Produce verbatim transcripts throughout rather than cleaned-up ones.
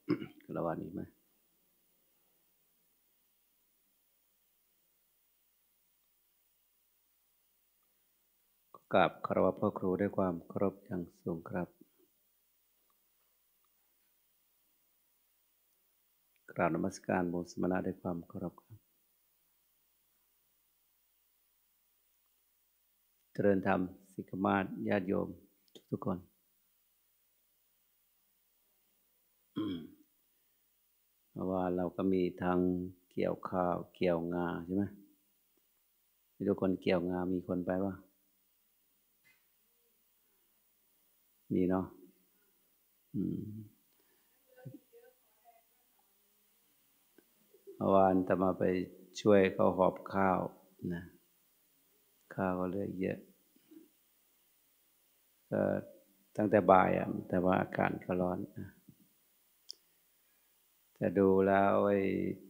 คารวะนี้ไหมกราบคารวะพ่อครูด้วยความเคารพอย่างสูงครับกราบนมัสการโมสมณะด้วยความเคารพครับเจริญธรรมศิกมาศญาติโยมทุกคนเพราะว่าเราก็มีทางเกี่ยวข้าวเกี่ยวงาใช่ไหมมีทุกคนเกี่ยวงามีคนไปว่ามีเนาะเมื่อวานแต่มาไปช่วยเขาหอบข้าวนะข้าวก็เหลือเยอะก็ตั้งแต่บ่ายอ่ะแต่ว่าอากาศก็ร้อนนะแต่ดูแล้วไอ้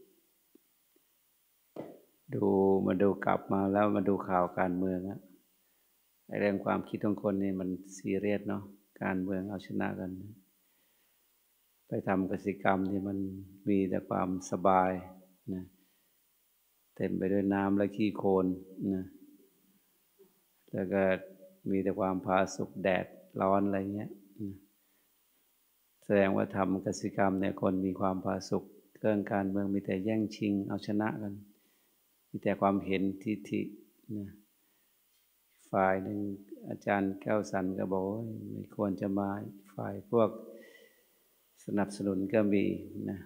ดูมาดูกลับมาแล้วมาดูข่าวการเมืองอะไอ้เรื่องความคิดของคนนี่มันซีเรียสเนาะการเมืองเอาชนะกันไปทำกิจกรรมที่มันมีแต่ความสบายนะเต็มไปด้วยน้ำและขี้โคลนนะแล้วก็มีแต่ความผาสุกแดดร้อนอะไรเงี้ยนะแสดงว่าทำกิจกรรมเนี่ยคนมีความผาสุกเรื่องการเมืองมีแต่แย่งชิงเอาชนะกันมีแต่ความเห็นทิฐินะฝ่ายหนึ่งอาจารย์แก้วสันก็บอกว่าไม่ควรจะมาฝ่ายพวกสนับสนุนก็มีนะ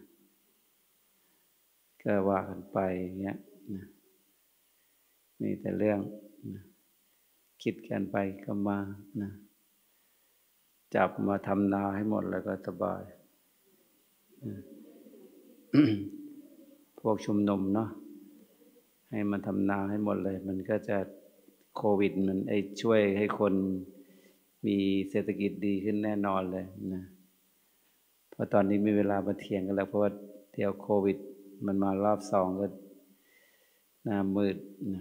ก็ว่ากันไปเงี้ยนะมีแต่เรื่องนะคิดกันไปก็มานะจับมาทำนาให้หมดแล้วก็สบายนะพวกชุมนุมเนาะให้มันทำนาให้หมดเลยมันก็จะโควิดมันไอ้ช่วยให้คนมีเศรษฐกิจดีขึ้นแน่นอนเลยนะเพราะตอนนี้มีเวลามาเถียงกันแล้วเพราะว่าเดี๋ยวโควิดมันมารอบสองก็หน้ามืดนะ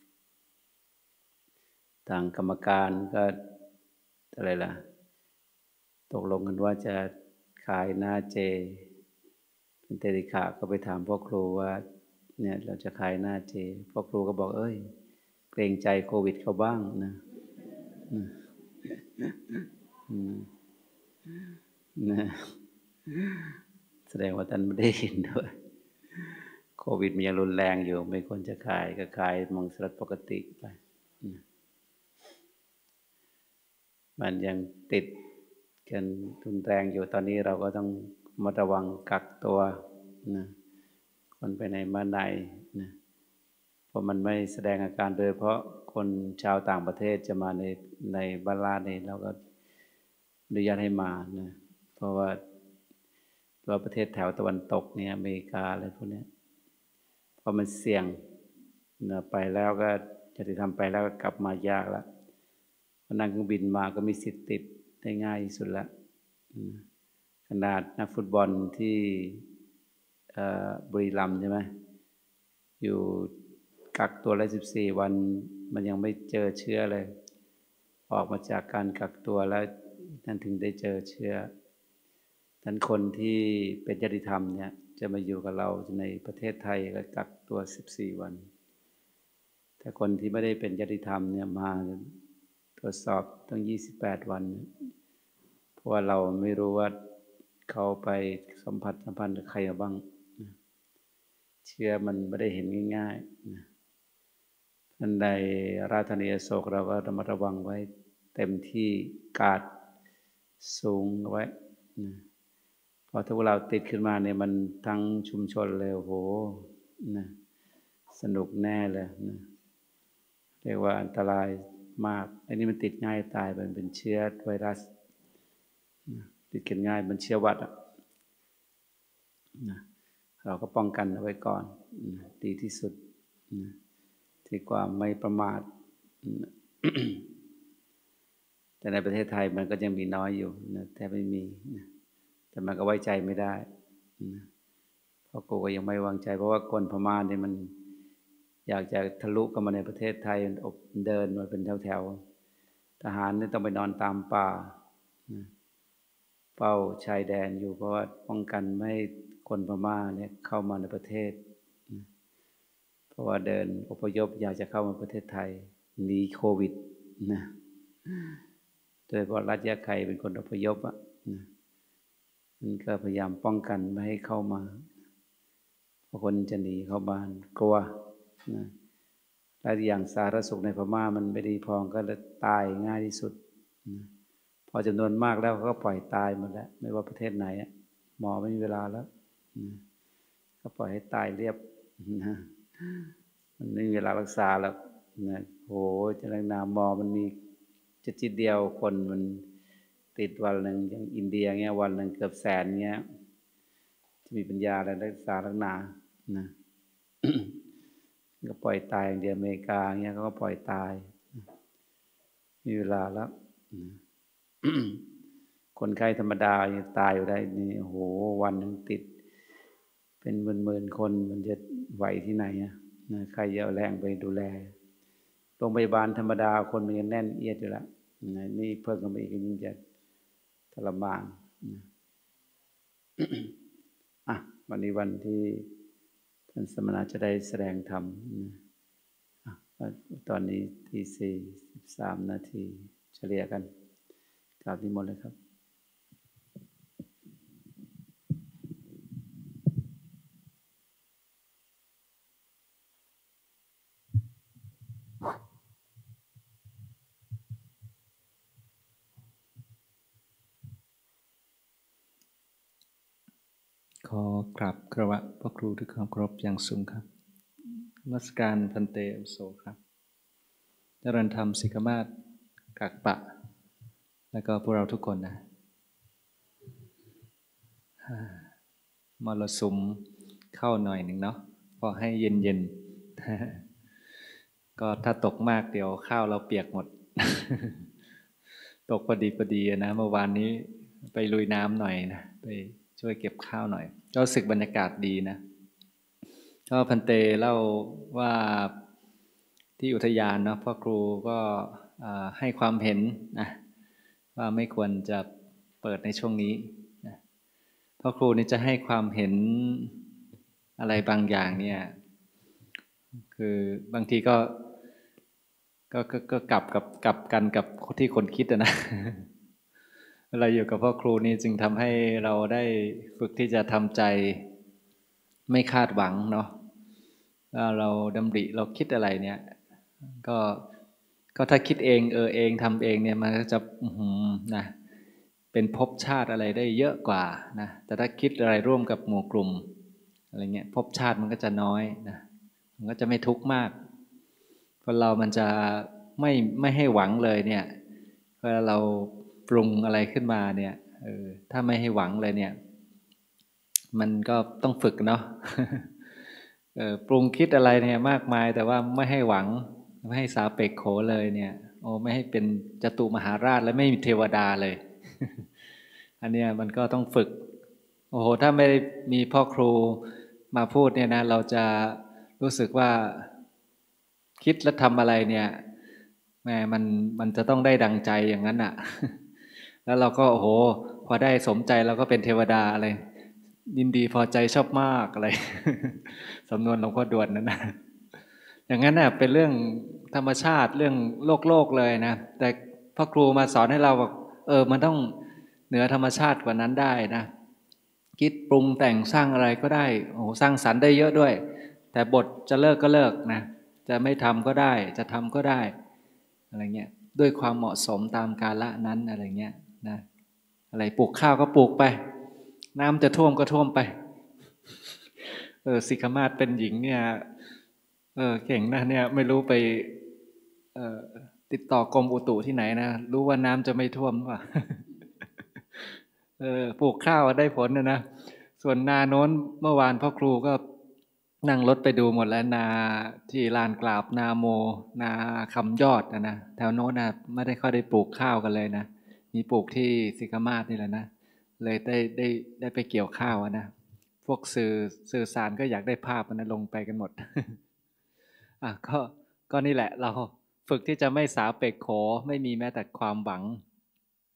ทางกรรมการก็อะไรล่ะตกลงกันว่าจะขายหน้าเจเป็นเตติขาก็ไปถามพ่อครูว่าเนี่ยเราจะขายหน้าเจพ่อครูก็บอกเอ้ยเกรงใจโควิดเขาบ้างนะนะแสดงว่าท่านไม่ได้เห็นด้วยโควิดมันยังรุนแรงอยู่ไม่ควรจะขายก็ขายมังสวิรัติปกติไปมันยังติดกันรุนแรงอยู่ตอนนี้เราก็ต้องมาระวังกักตัวนะคนไปไหนมาไหนนะเพราะมันไม่แสดงอาการโดยเพราะคนชาวต่างประเทศจะมาในในบ้านลาดนี่เราก็อนุญาตให้มานะเพราะว่าตัวประเทศแถวตะวันตกเนี่ยอเมริกาอะไรพวกนี้เพราะมันเสี่ยงนะไปแล้วก็จะได้ทำไปแล้วก็กลับมายากแล้วนั่งเครื่องบินมาก็มีสิทธิ์ติดได้ง่ายที่สุดแล้วขนาดนักฟุตบอลที่บุรีรัมย์ใช่ไหมอยู่กักตัวละสิบสี่วันมันยังไม่เจอเชื้อเลยออกมาจากการกักตัวแล้วนั่นถึงได้เจอเชื้อท่านคนที่เป็นญาติธรรมเนี่ยจะมาอยู่กับเราในประเทศไทยก็กักตัวสิบสี่วันแต่คนที่ไม่ได้เป็นญาติธรรมเนี่ยมาตรวจสอบตั้งยี่สิบแปดวันเพราะว่าเราไม่รู้ว่าเขาไปสัมผัสสัมพันธ์กับใครบ้างเชื้อมันไม่ได้เห็นง่ายๆท่านใดราธานีอโศกเราก็ระมัดระวังไว้เต็มที่กาดสูงไว้พอถ้าเราติดขึ้นมาเนี่ยมันทั้งชุมชนเลยโอ้โหนะสนุกแน่เลยนะเรียกว่าอันตรายมากอันนี้มันติดง่ายตายมันเป็นเชื้อไวรัสติดกันง่ายมันเชื้อวัดอ่ะนะเราก็ป้องกันเอาไว้ก่อนนะดีที่สุดนะที่ความไม่ประมาทนะแต่ในประเทศไทยมันก็ยังมีน้อยอยู่นะแทบไม่มีนะแต่มันก็ไว้ใจไม่ได้นะเพราะกูก็ยังไม่วางใจเพราะว่าคนพม่าเนี่ยมันอยากจะทะลุเข้ามาในประเทศไทยเดินมาเป็นแถวๆทหารนี่ต้องไปนอนตามป่านะเฝ้าชายแดนอยู่เพราะว่าป้องกันไม่ให้คนพม่าเนี่ยเข้ามาในประเทศเพราะว่าเดินอพยพอยากจะเข้ามาประเทศไทยหนีโควิดนะโดยเฉพาะรัฐยะไคเป็นคนอพยพอ่ะนะมันก็พยายามป้องกันไม่ให้เข้ามาเพราะคนจะหนีเข้าบ้านกลัวนะและอย่างสาธารณสุขในพม่ามันไม่ดีพอก็เลยตายง่ายที่สุดนะพอจำนวนมากแล้วเขาก็ปล่อยตายหมดแล้วไม่ว่าประเทศไหนอ่ะหมอไม่มีเวลาแล้วนะก็ปล่อยให้ตายเรียบนะมันไม่มีเวลารักษาแล้วนะโหจะรักนาหมอมันมีจะจิตเดียวคนมันติดวันหนึ่งอย่างอินเดียเงี้ยวันหนึ่งเกือบแสนเงี้ยจะมีปัญญาอะไรรักษารักนานะก็ปล่อยตายอย่างเดียวอเมริกาเงี้ยเขาก็ปล่อยตายมีเวลาแล้วคนไข้ธรรมดายังตายอยู่ได้นี่โอ้โหวันหนึ่งติดเป็นหมื่นๆคนมันจะไหวที่ไหนอ่ะนะใครจะเอาแรงไปดูแลโรงพยาบาลธรรมดาคนมันยังแน่นเอียดอยู่แล้วนะนี่เพิ่มกันไปอีกยิ่งจะทรมานนะอ่ะวันนี้วันที่ท่านสมณะจะได้แสดงธรรมนะตอนนี้ที่สี่สิบสามนาทีเฉลี่ยกันกราบนิมนต์เลยครับขอกราบคารวะพระครูด้วยความเคารพอย่างสูงครับนมัสการพันเตอุโสครับเจริญธรรมสิกมาศกักปะแล้วก็พวกเราทุกคนนะมรสุมเข้าหน่อยหนึ่งเนาะพอให้เย็นเย็นก็ถ้าตกมากเดี๋ยวข้าวเราเปียกหมด ตกพอดีพอดีนะเมื่อวานนี้ไปลุยน้ำหน่อยนะไปช่วยเก็บข้าวหน่อยก็รู้สึกบรรยากาศดีนะก็พันเตเล่าว่าที่อุทยานเนาะพ่อครูก็ให้ความเห็นนะว่าไม่ควรจะเปิดในช่วงนี้นะพ่อครูนี่จะให้ความเห็นอะไรบางอย่างเนี่ยคือบางทีก็ก็ก็ก็กลับกับกลับกันกับที่คนคิดนะเวลาอยู่กับพ่อครูนี่จึงทำให้เราได้ฝึกที่จะทำใจไม่คาดหวังเนาะเราดำริเราคิดอะไรเนี่ยก็ก็ถ้าคิดเองเออเองทำเองเนี่ยมันก็จะนะเป็นภพชาติอะไรได้เยอะกว่านะแต่ถ้าคิดอะไรร่วมกับหมู่กลุ่มอะไรเงี้ยภพชาติมันก็จะน้อยนะมันก็จะไม่ทุกข์มากคนเรามันจะไม่ไม่ให้หวังเลยเนี่ยเวลาเราปรุงอะไรขึ้นมาเนี่ยเออถ้าไม่ให้หวังเลยเนี่ยมันก็ต้องฝึกเนาะเออปรุงคิดอะไรเนี่ยมากมายแต่ว่าไม่ให้หวังไม่ให้สาเปกโขเลยเนี่ยโอ้ไม่ให้เป็นจตุมหาราชและไม่มีเทวดาเลย อันเนี้ยมันก็ต้องฝึกโอ้โหถ้าไม่มีพ่อครูมาพูดเนี่ยนะเราจะรู้สึกว่าคิดและทำอะไรเนี่ยแม่มันมันจะต้องได้ดังใจอย่างนั้นอ่ะ แล้วเราก็โอ้โหพอได้สมใจเราก็เป็นเทวดาอะไรยินดีพอใจชอบมากอะไร สำนวนหลวงพ่อด่วนนั่นนะอย่างนั้นน่ะเป็นเรื่องธรรมชาติเรื่องโลกโลกเลยนะแต่พ่อครูมาสอนให้เราบอกเออมันต้องเหนือธรรมชาติกว่านั้นได้นะคิดปรุงแต่งสร้างอะไรก็ได้โอ้สร้างสรรค์ได้เยอะด้วยแต่บทจะเลิกก็เลิกนะจะไม่ทำก็ได้จะทำก็ได้อะไรเงี้ยด้วยความเหมาะสมตามกาลนั้นอะไรเงี้ยนะอะไรปลูกข้าวก็ปลูกไปน้ำจะท่วมก็ท่วมไปเออสิกขมาศเป็นหญิงเนี่ยเออเก่งนะเนี่ยไม่รู้ไปเอ่อติดต่อกรมอุตุที่ไหนนะรู้ว่าน้ำจะไม่ท่วมป่ะเออปลูกข้าวได้ผลนะนะส่วนนาโน้นเมื่อวานพ่อครูก็นั่งรถไปดูหมดแล้วนาที่ลานกราบนาโมนาคำยอดนะนะแถวโน้นนะไม่ได้ค่อยได้ปลูกข้าวกันเลยนะมีปลูกที่สิกขมาศนี่แหละนะเลยได้ได้ได้ไปเกี่ยวข้าวนะพวกสื่อสื่อสารก็อยากได้ภาพนะลงไปกันหมดอ่ะก็ก็นี่แหละเราฝึกที่จะไม่สาเปกโขไม่มีแม้แต่ความหวัง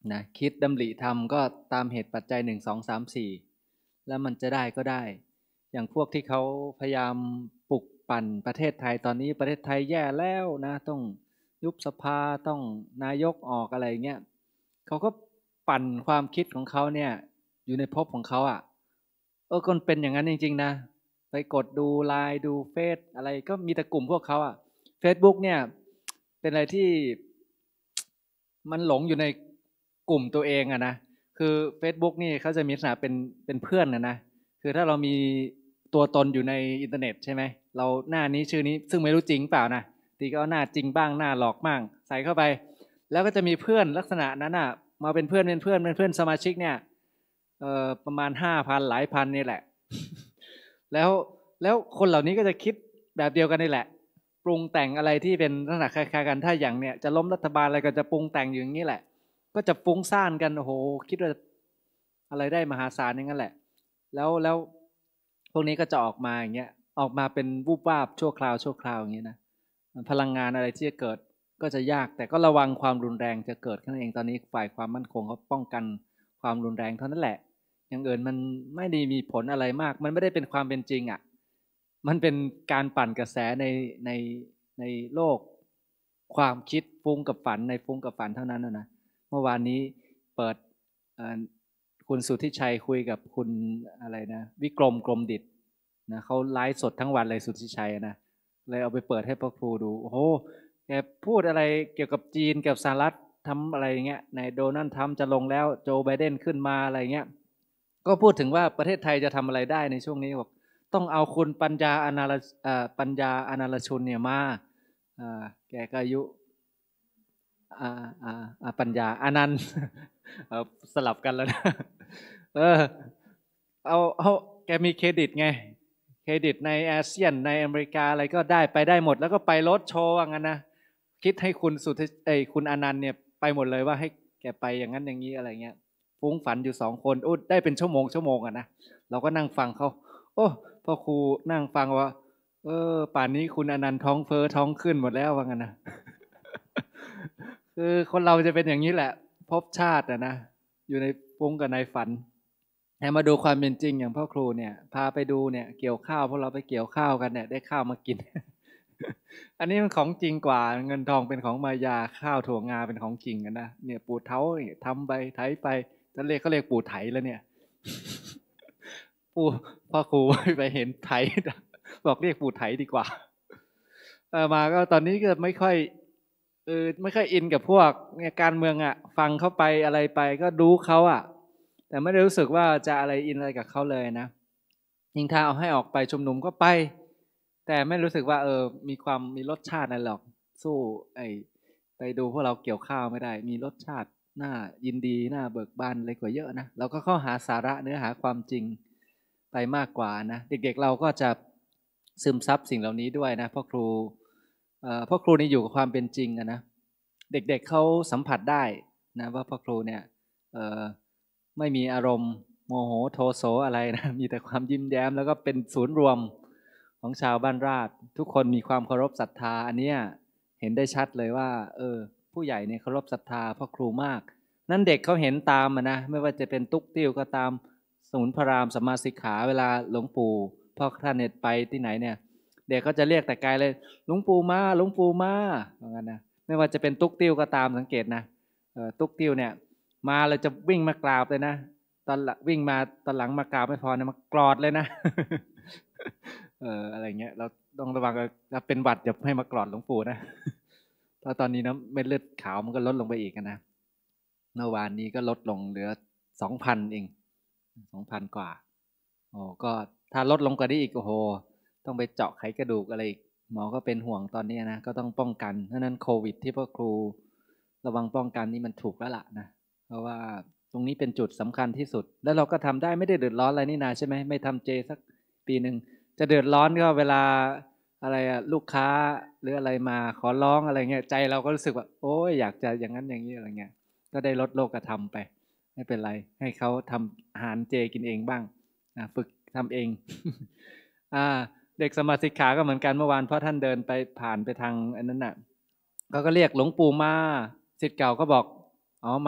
นะคิดดำริทำก็ตามเหตุปัจจัยหนึ่งสองสามสี่แล้วมันจะได้ก็ได้อย่างพวกที่เขาพยายามปลุกปั่นประเทศไทยตอนนี้ประเทศไทยแย่แล้วนะต้องยุบสภาต้องนายกออกอะไรเงี้ยเขาก็ปั่นความคิดของเขาเนี่ยอยู่ในภพของเขาอ่ะเออคนเป็นอย่างนั้นจริงๆนะไปกดดูไลน์ดูเฟซอะไรก็มีแต่กลุ่มพวกเขาอ่ะ Facebook เนี่ยเป็นอะไรที่มันหลงอยู่ในกลุ่มตัวเองอะนะคือ Facebook นี่เขาจะมีลักษณะเป็นเป็นเพื่อนนะนะคือถ้าเรามีตัวตนอยู่ในอินเทอร์เน็ตใช่ไหมเราหน้านี้ชื่อนี้ซึ่งไม่รู้จริงเปล่านะทีก็เอาหน้าจริงบ้างหน้าหลอกบ้างใส่เข้าไปแล้วก็จะมีเพื่อนลักษณะนั้นอ่ะมาเป็นเพื่อนเป็นเพื่อนเป็นเพื่อนสมาชิกเนี่ยเอ่อประมาณห้าพันหลายพันนี่แหละแล้วแล้วคนเหล่านี้ก็จะคิดแบบเดียวกันนี่แหละปรุงแต่งอะไรที่เป็นลักษณะคล้ายๆกันถ้าอย่างเนี่ยจะล้มรัฐบาลอะไรก็จะปรุงแต่งอยู่อย่างนี้แหละก็จะฟุ้งซ่านกันโอ้โหคิดว่าอะไรได้มหาศาลอย่างนั้นแหละแล้วแล้วพวกนี้ก็จะออกมาอย่างเงี้ยออกมาเป็นวูบวาบชั่วคราวชั่วคราวอย่างเงี้ยนะพลังงานอะไรที่จะเกิดก็จะยากแต่ก็ระวังความรุนแรงจะเกิดขึ้นเองตอนนี้ฝ่ายความมั่นคงเขาป้องกันความรุนแรงเท่านั้นแหละอย่างอื่นมันไม่ได้มีผลอะไรมากมันไม่ได้เป็นความเป็นจริงอ่ะมันเป็นการปั่นกระแสในในในโลกความคิดฟุ้งกับฝันในฟุ้งกับฝันเท่านั้นนะเมื่อวานนี้เปิดคุณสุทธิชัยคุยกับคุณอะไรนะวิกรมกรมดิษฐ์นะเขาไลฟ์สดทั้งวันเลยสุทธิชัยนะเลยเอาไปเปิดให้พ่อครูดูโอ้โหแกพูดอะไรเกี่ยวกับจีนกับสหรัฐทำอะไรเงี้ยในโดนัลด์ทรัมป์จะลงแล้วโจไบเดนขึ้นมาอะไรเงี้ยก็พูดถึงว่าประเทศไทยจะทำอะไรได้ในช่วงนี้บอกต้องเอาคุณปัญญาอนาลปัญญาอนาลชุนเนี่ยมาแกก็อายุปัญญาอนันต์สลับกันแล้วนะเออเอาเอาแกมีเครดิตไงเครดิตในอาเซียนในอเมริกาอะไรก็ได้ไปได้หมดแล้วก็ไปรถโชว์ว่างั้นนะคิดให้คุณสุดเอ้ยคุณอนันต์เนี่ยไปหมดเลยว่าให้แกไปอย่างนั้นอย่างนี้อะไรเงี้ยฟุ้งฝันอยู่สองคนโอ้ได้เป็นชั่วโมงชั่วโมงอ่ะนะเราก็นั่งฟังเขาโอ้พ่อครูนั่งฟังว่าเออป่านนี้คุณอนันต์ท้องเฟ้อท้องขึ้นหมดแล้วว่างั้นนะคือคนเราจะเป็นอย่างนี้แหละภพชาติอะนะอยู่ในฟุ้งกับในฝันให้มาดูความเป็นจริงอย่างพ่อครูเนี่ยพาไปดูเนี่ยเกี่ยวข้าวพวกเราไปเกี่ยวข้าวกันเนี่ยได้ข้าวมากิน อันนี้มันของจริงกว่าเงินทองเป็นของมายาข้าวถั่วงาเป็นของจริงกันนะเนี่ยปู่เท้าทำไปไถไปจะเรียกเขาเรียกปู่ไถแล้วเนี่ย ปู่พ่อครูไปเห็นไถบอกเรียกปู่ไถดีกว่าเออมาก็ตอนนี้ก็ไม่ค่อยเออไม่ค่อยอินกับพวกเนี่ยการเมืองอ่ะฟังเข้าไปอะไรไปก็ดูเขาอ่ะแต่ไม่ได้รู้สึกว่าจะอะไรอินอะไรกับเขาเลยนะยิ่งถ้าเอาให้ออกไปชุมนุมก็ไปแต่ไม่รู้สึกว่าเออมีความมีรสชาติอะไรหรอกสู้ไอ้ไปดูพวกเราเกี่ยวข้าวไม่ได้มีรสชาติน่ายินดีน่าเบิกบานอะไรกว่าเยอะนะเราก็เข้าหาสาระเนื้อหาความจริงไปมากกว่านะเด็กๆเราก็จะซึมซับสิ่งเหล่านี้ด้วยนะพ่อครูพ่อครูนี่อยู่กับความเป็นจริงนะ เด็กๆ เเขาสัมผัสได้นะว่าพ่อครูเนี่ยไม่มีอารมณ์โมโหโทโสอะไรนะมีแต่ความยิ้มแย้มแล้วก็เป็นศูนย์รวมของชาวบ้านราษฎร์ทุกคนมีความเคารพศรัทธาอันนี้เห็นได้ชัดเลยว่าเออผู้ใหญ่เนี่ยเคารพศรัทธาพ่อครูมากนั่นเด็กเขาเห็นตามนะไม่ว่าจะเป็นตุ๊กติ้วก็ตามสมุนพระรามสัมมาสิกขาเวลาหลวงปู่พ่อท่านเนี่ยไปที่ไหนเนี่ยเด็กเขาจะเรียกแต่ไกลเลยหลวงปู่มาหลวงปู่มาเหมือนกันนะไม่ว่าจะเป็นตุ๊กติ้วก็ตามสังเกตนะตุ๊กติ้วเนี่ยมาเราจะวิ่งมากราบเลยนะตอนวิ่งมาตอนหลังมากราบไม่พอนะมากรอดเลยนะเอออะไรเงี้ยเราต้องระวังเราเป็นหวัดอย่าให้มากรอดหลวงปู่นะเพราะตอนนี้นะเม็ดเลือดขาวมันก็ลดลงไปอีกนะเมื่อวานนี้ก็ลดลงเหลือสองพันเองสองพันกว่าโอ้ก็ถ้าลดลงกว่านี้อีกโอ้โหต้องไปเจาะไขกระดูกอะไรอีกหมอก็เป็นห่วงตอนนี้นะก็ต้องป้องกันเพราะนั้นโควิดที่พ่อครูระวังป้องกันนี่มันถูกแล้วล่ะนะเพราะว่าตรงนี้เป็นจุดสำคัญที่สุดแล้วเราก็ทำได้ไม่ได้เดือดร้อนอะไรนี่นาใช่ไหมไม่ทำเจสักปีหนึ่งจะเดือดร้อนก็เวลาอะไรอะลูกค้าหรืออะไรมาขอร้องอะไรเงี้ยใจเราก็รู้สึกว่าโอ้ยอยากจะอย่างนั้นอย่างนี้อะไรเงี้ยก็ได้ลดโลกธรรมไปไม่เป็นไรให้เขาทำอาหารเจกินเองบ้างนะฝึกทำเองอ่าเด็กสมาสิกขาก็เหมือนกันเมื่อวานเพราะท่านเดินไปผ่านไปทางอันนั้นน่ะเขาก็เรียกหลวงปู่มาศิษย์เก่าก็บอกอ๋อมา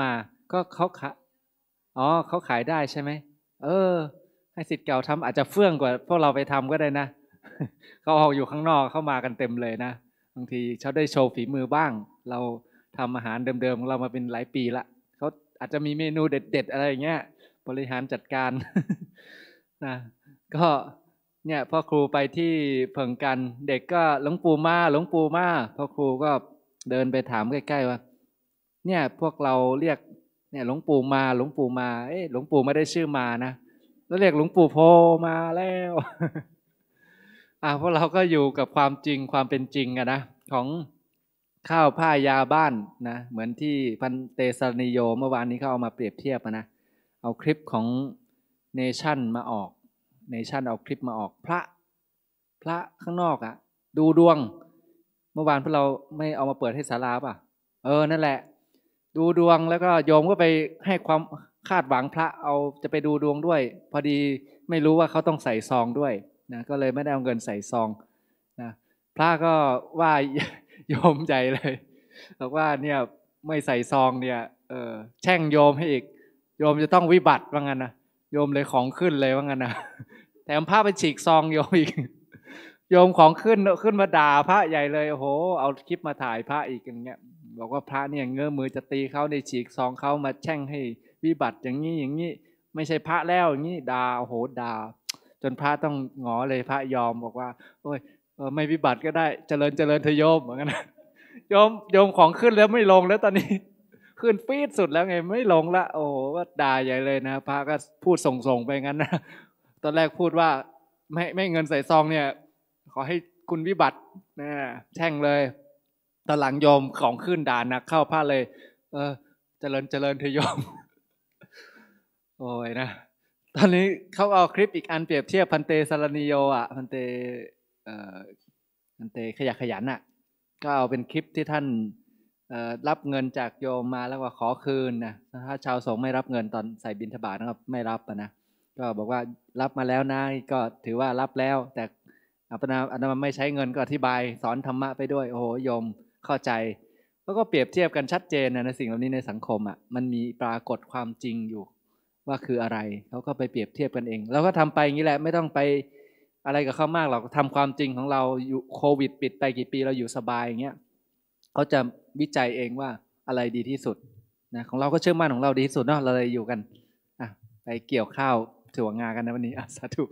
ก็เขาขายอ๋อเขาขายได้ใช่ไหมเออให้ศิษย์เก่าทำอาจจะเฟื่องกว่าพวกเราไปทำก็ได้นะ เขาออกอยู่ข้างนอกเข้ามากันเต็มเลยนะบางทีเขาได้โชว์ฝีมือบ้างเราทำอาหารเดิมๆของเรามาเป็นหลายปีละเขาอาจจะมีเมนูเด็ดๆอะไรอย่างเงี้ยบริหารจัดการ นะก็เนี่ยพ่อครูไปที่เพิงกันเด็กก็หลวงปู่มาหลวงปู่มาพ่อครูก็เดินไปถามใกล้ๆว่าเนี่ยพวกเราเรียกเนี่ยหลวงปู่มาหลวงปู่มาเอ๊ะหลวงปู่ไม่ได้ชื่อมานะแล้วเรียกหลวงปู่โพมาแล้ว อ่าพวกเราก็อยู่กับความจริงความเป็นจริงอะนะของข้าวผ้ายาบ้านนะเหมือนที่พันเตสรณิโยเมื่อวานนี้เขาเอามาเปรียบเทียบนะเอาคลิปของเนชั่นมาออกเนชั่นเอาคลิปมาออกพระพระข้างนอกอะดูดวงเมื่อวานพวกเราไม่เอามาเปิดให้ศาลาป่ะเออนั่นแหละดูดวงแล้วก็โยมก็ไปให้ความคาดหวังพระเอาจะไปดูดวงด้วยพอดีไม่รู้ว่าเขาต้องใส่ซองด้วยนะก็เลยไม่ได้เอาเงินใส่ซองนะพระก็ว่าโยมใจเลยบอกว่าเนี่ยไม่ใส่ซองเนี่ยเออแช่งโยมให้อีกโยมจะต้องวิบัติว่างั้นนะโยมเลยของขึ้นเลยว่างั้นนะแถมพระไปฉีกซองโยมอีกโยมของขึ้นขึ้นมาด่าพระใหญ่เลยโอ้โหเอาคลิปมาถ่ายพระอีกอย่างเงี้ยบอกว่าพระเนี่ยเงื้อมือจะตีเขาในฉีกซองเขามาแช่งให้วิบัติอย่างนี้อย่างนี้ไม่ใช่พระแล้วอย่างนี้ด่าโอ้โหด่าจนพระต้องงอเลยพระยอมบอกว่าโอ้ยไม่วิบัติก็ได้เจริญเจริญเธอโยมเหมือนกันโยมโยมของขึ้นแล้วไม่ลงแล้วตอนนี้ขึ้นฟีดสุดแล้วไงไม่ลงละโอ้โหว่าด่าใหญ่เลยนะพระก็พูดส่งๆไปงั้นนะตอนแรกพูดว่าไม่ไม่เงินใส่ซองเนี่ยขอให้คุณวิบัตินะแช่งเลยตอนหลังโยมของขึ้นด่านักเข้าพระเลยเออเจริญเจริญเธอโยมโอ้ยนะตอนนี้เขาเอาคลิปอีกอันเปรียบเทียบพันเตสรณิโยอ่ะพันเตเอ่อพันเตขยักขยันอ่ะก็เอาเป็นคลิปที่ท่านรับเงินจากโยมมาแล้วก็ขอคืนนะถ้าชาวสงฆ์ไม่รับเงินตอนใส่บิณฑบาตนะครับไม่รับนะก็บอกว่ารับมาแล้วนะก็ถือว่ารับแล้วแต่อาตมาอาตมาไม่ใช้เงินก็อธิบายสอนธรรมะไปด้วยโอ้โหโยมเข้าใจแล้วก็เปรียบเทียบกันชัดเจนนะในสิ่งเหล่านี้ในสังคมอ่ะมันมีปรากฏความจริงอยู่ว่าคืออะไรเขาก็ไปเปรียบเทียบกันเองแล้วก็ทำไปอย่างนี้แหละไม่ต้องไปอะไรกับเขามากหรอกทำความจริงของเราอยู่โควิดปิดไปกี่ปีเราอยู่สบายอย่างเงี้ยเขาจะวิจัยเองว่าอะไรดีที่สุดนะของเราก็เชื่อมั่นของเราดีที่สุดเนาะเราเลยอยู่กันอ่ะไปเกี่ยวข้าวถั่วงากันนะวันนี้สาธุ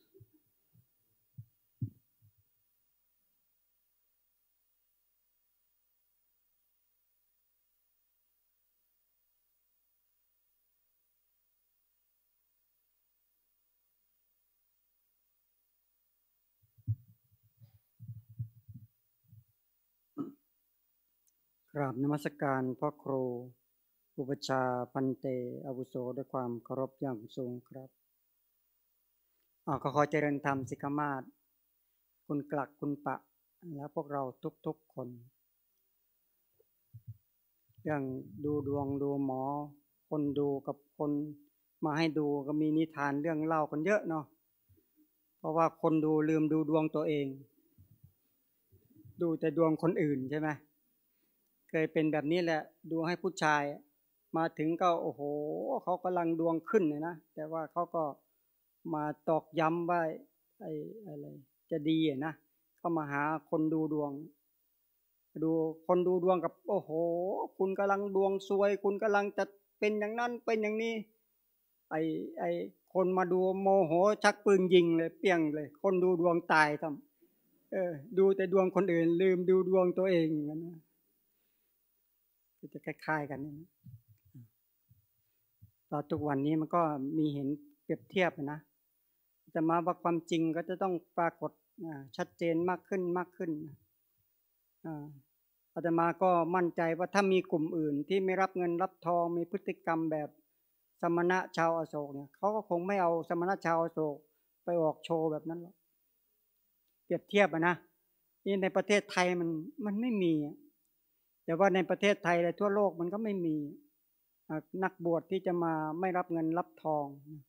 กราบนมัสการพ่อครูอุปชาพันเตอาวุโสด้วยความเคารพอย่างสูงครับอ๋อขอขอเจริญธรรมสิกมาศคุณกลักคุณปะและพวกเราทุกๆคนเรื่องดูดวงดูหมอคนดูกับคนมาให้ดูก็มีนิทานเรื่องเล่ากันเยอะเนาะเพราะว่าคนดูลืมดูดวงตัวเองดูแต่ดวงคนอื่นใช่ไหมเคยเป็นแบบนี้แหละดูให้ผู้ชายมาถึงก็โอ้โหเขากำลังดวงขึ้นเลยนะแต่ว่าเขาก็มาตอกย้ำว่าไอ้อะไรจะดีอ่ะนะเขามาหาคนดูดวงดูคนดูดวงกับโอ้โหคุณกำลังดวงซวยคุณกำลังจะเป็นอย่างนั้นเป็นอย่างนี้ไอ้ไอ้คนมาดูโมโหชักปืนยิงเลยเปี้ยงเลยคนดูดวงตายทำเออดูแต่ดวงคนอื่นลืมดูดวงตัวเองนะจะคล้ายๆกันนี่นะตอนทุกวันนี้มันก็มีเห็นเปรียบเทียบนะจะมาว่าความจริงก็จะต้องปรากฏชัดเจนมากขึ้นมากขึ้นอาตมาก็มั่นใจว่าถ้ามีกลุ่มอื่นที่ไม่รับเงินรับทองมีพฤติกรรมแบบสมณะชาวอโศกเนี่ยเขาก็คงไม่เอาสมณะชาวอโศกไปออกโชว์แบบนั้นหรอกเปรียบเทียบนะนี่ในประเทศไทยมันมันไม่มีแต่ว่าในประเทศไทยและทั่วโลกมันก็ไม่มีนักบวชที่จะมาไม่รับเงินรับทอง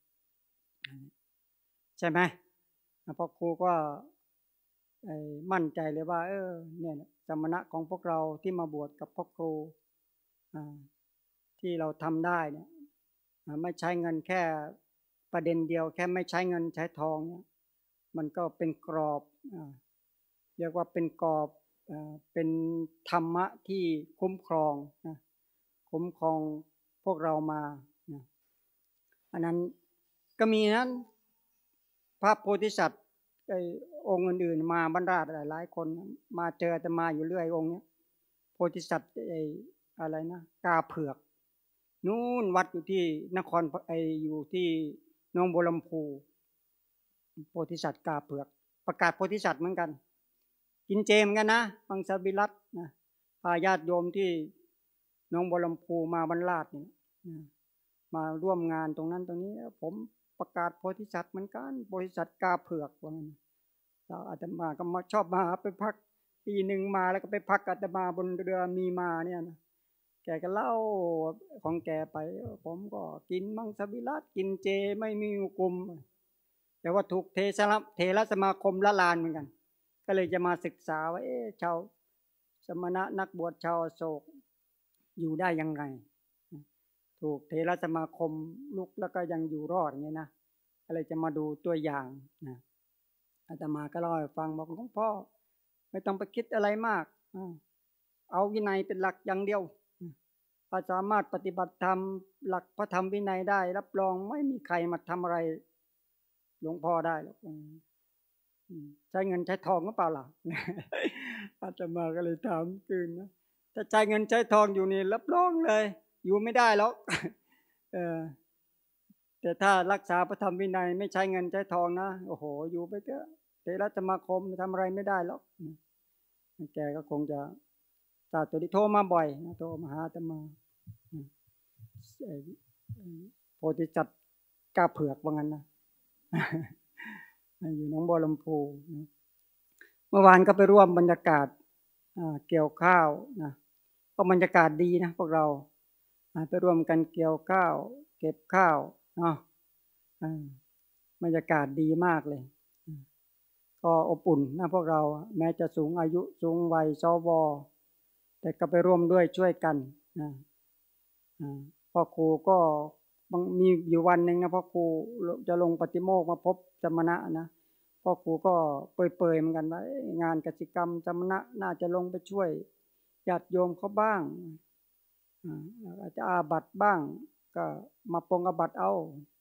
ใช่ไหมพ่อครูก็มั่นใจเลยว่าเออเนี่ยสมณะของพวกเราที่มาบวชกับพ่อครูที่เราทำได้เนี่ยไม่ใช้เงินแค่ประเด็นเดียวแค่ไม่ใช้เงินใช้ทองเนี่ยมันก็เป็นกรอบเรียกว่าเป็นกรอบเป็นธรรมะที่คุ้มครองนะคุ้มครองพวกเรามานะอันนั้นก็มีนั้นพระโพธิสัตว์ไอ้องค์อื่นๆมาบรรดาหลายๆคนมาเจอแต่มาอยู่เรื่อยองค์นี้โพธิสัตว์ไอ้อะไรนะกาเผือกนู่นวัดอยู่ที่นครไอ้อยู่ที่หนองบัวลำพูโพธิสัตว์กาเผือกประกาศโพธิสัตว์เหมือนกันกินเจเหมือนกันนะมังสวิรัตนะพาญาติโยมที่หนองบัวลำพูมาบรรลาดนี่มาร่วมงานตรงนั้นตรงนี้ผมประกาศโพธิสัตว์เหมือนกันโพธิสัตว์กาเผือกว่างั้นเราอาตมาก็มาชอบมาไปพักปีหนึ่งมาแล้วก็ไปพักอาตมาบนเรือมีมาเนี่ยนะแกก็เล่าของแกไปผมก็กินมังสวิรัตกินเจไม่มีกลุ่มแต่ว่าถูกเทสระเทระสมาคมละลานเหมือนกันก็เลยจะมาศึกษาว่าเอ๊ะชาวสมณะนักบวชชาวโศกอยู่ได้ยังไงถูกเทระสมาคมลุกแล้วก็ยังอยู่รอดอย่างนี้นะก็เลยจะมาดูตัวอย่างนะอาตมาก็เล่าให้ฟังบอกหลวงพ่อไม่ต้องไปคิดอะไรมากเอาวินัยเป็นหลักอย่างเดียวถ้าสามารถปฏิบัติธรรมหลักพระธรรมวินัยได้รับรองไม่มีใครมาทำอะไรหลวงพ่อได้หรอกใช้เงินใช้ทองก็เปล่าล่ะอาตมาก็เลยถามคืนนะถ้าใช้เงินใช้ทองอยู่นี่รับรองเลยอยู่ไม่ได้หรอกเออแต่ถ้ารักษาพระธรรมวินัยไม่ใช้เงินใช้ทองนะโอ้โหอยู่ไปเถอะเทระสมาคมทำอะไรไม่ได้หรอกแกก็คงจะตาตัวนี้โทรมาบ่อยนะโทรมาหาอาตมาโพธิสัตว์กาเผือกว่างั้นนะอยู่หนองบัวลำพูเมื่อวานก็ไปร่วมบรรยากาศเกี่ยวข้าวนะก็บรรยากาศดีนะพวกเราไปร่วมกันเกี่ยวข้าวเก็บข้าวเนาะบรรยากาศดีมากเลยก็อบอุ่นนะพวกเราแม้จะสูงอายุสูงวัยสวแต่ก็ไปร่วมด้วยช่วยกันนะพ่อครูก็มีอยู่วันหนึ่งนะพ่อครูจะลงปฏิโมกข์มาพบสมณะนะพ่อครูก็เปรยๆเหมือนกันว่างานกิจกรรมสมณะน่าจะลงไปช่วยญาติโยมเขาบ้างอาจจะอาบัติบ้างก็มาปรงอาบัติเอา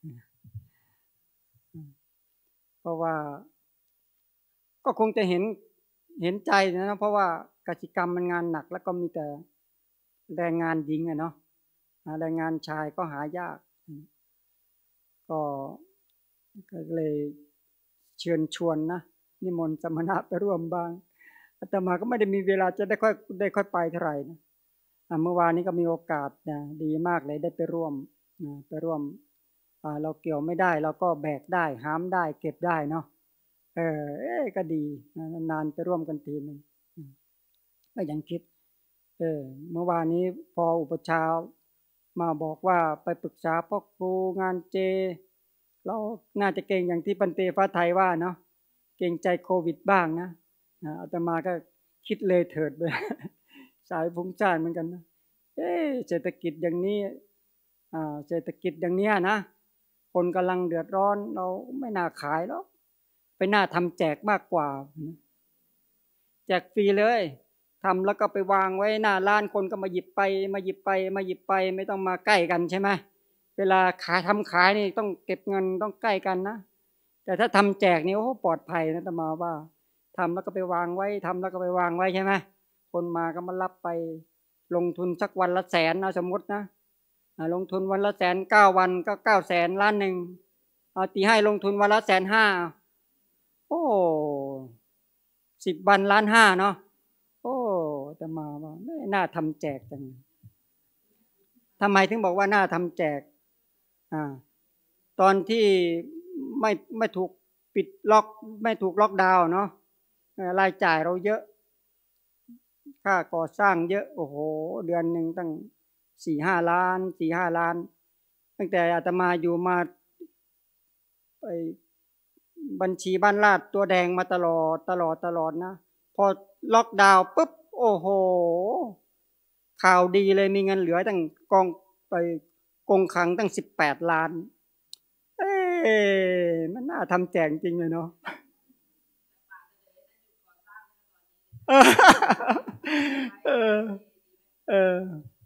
เพราะว่าก็คงจะเห็นเห็นใจนะเพราะว่ากิจกรรมมันงานหนักแล้วก็มีแต่แรงงานหญิงอะเนาะแรงงานชายก็หายากก็ก็เลยเชิญชวนนะนิมนต์สมณะไปร่วมบ้างอาตมาก็ไม่ได้มีเวลาจะได้ค่อยได้ค่อยไปเท่าไหร่นะเมื่อวานนี้ก็มีโอกาสนะดีมากเลยได้ไปร่วมนะไปร่วมเราเกี่ยวไม่ได้เราก็แบกได้หามได้เก็บได้เนาะเออเอ๊ก็ดีนานๆไปร่วมกันทีนึงก็ยังคิดเออเมื่อวานนี้พออุปชามาบอกว่าไปปรึกษาพ่อครูงานเจเราน่าจะเก่งอย่างที่ปันเตฟ้าไทยว่าเนาะเก่งใจโควิดบ้างนะอาตมาก็คิดเลยเถิดไปสายฟุ้งซ่านเหมือนกันนะเอ๊ะเศรษฐกิจอย่างนี้อ่าเศรษฐกิจอย่างเนี้ยนะคนกำลังเดือดร้อนเราไม่น่าขายหรอกไปน่าทำแจกมากกว่าแจกฟรีเลยทำแล้วก็ไปวางไว้หน้าร้านคนก็มาหยิบไปมาหยิบไปมาหยิบไปไม่ต้องมาใกล้กันใช่ไหมเวลาขายทำขายนี่ต้องเก็บเงินต้องใกล้กันนะแต่ถ้าทำแจกนี่โอ้ปลอดภัยนะอาตมาว่าทำแล้วก็ไปวางไว้ทำแล้วก็ไปวางไว้ใช่ไหมคนมาก็มารับไปลงทุนสักวันละแสนนะสมมตินะลงทุนวันละแสนเก้าวันก็เก้าแสนล้านหนึ่งเอาตีให้ลงทุนวันละแสนห้าโอ้สิบวันล้านห้าเนาะโอ้แต่มาว่าไม่น่าทำแจกจังทำไมถึงบอกว่าน่าทำแจกอ่าตอนที่ไม่ไม่ถูกปิดล็อกไม่ถูกล็อกดาวน์เนาะรายจ่ายเราเยอะค่าก่อสร้างเยอะโอ้โหเดือนหนึ่งตั้งสี่ห้าล้านสี่ห้าล้านตั้งแต่อาตมาอยู่มาไปบัญชีบ้านลาดตัวแดงมาตลอดตลอดตลอดนะพอล็อกดาวน์ปุ๊บโอ้โหข่าวดีเลยมีเงินเหลือตั้งกองไปกงขังตั้งสิบแปดล้านเอ๊ะมันน่าทำแจงจริงเลยเนาะเออเออเออ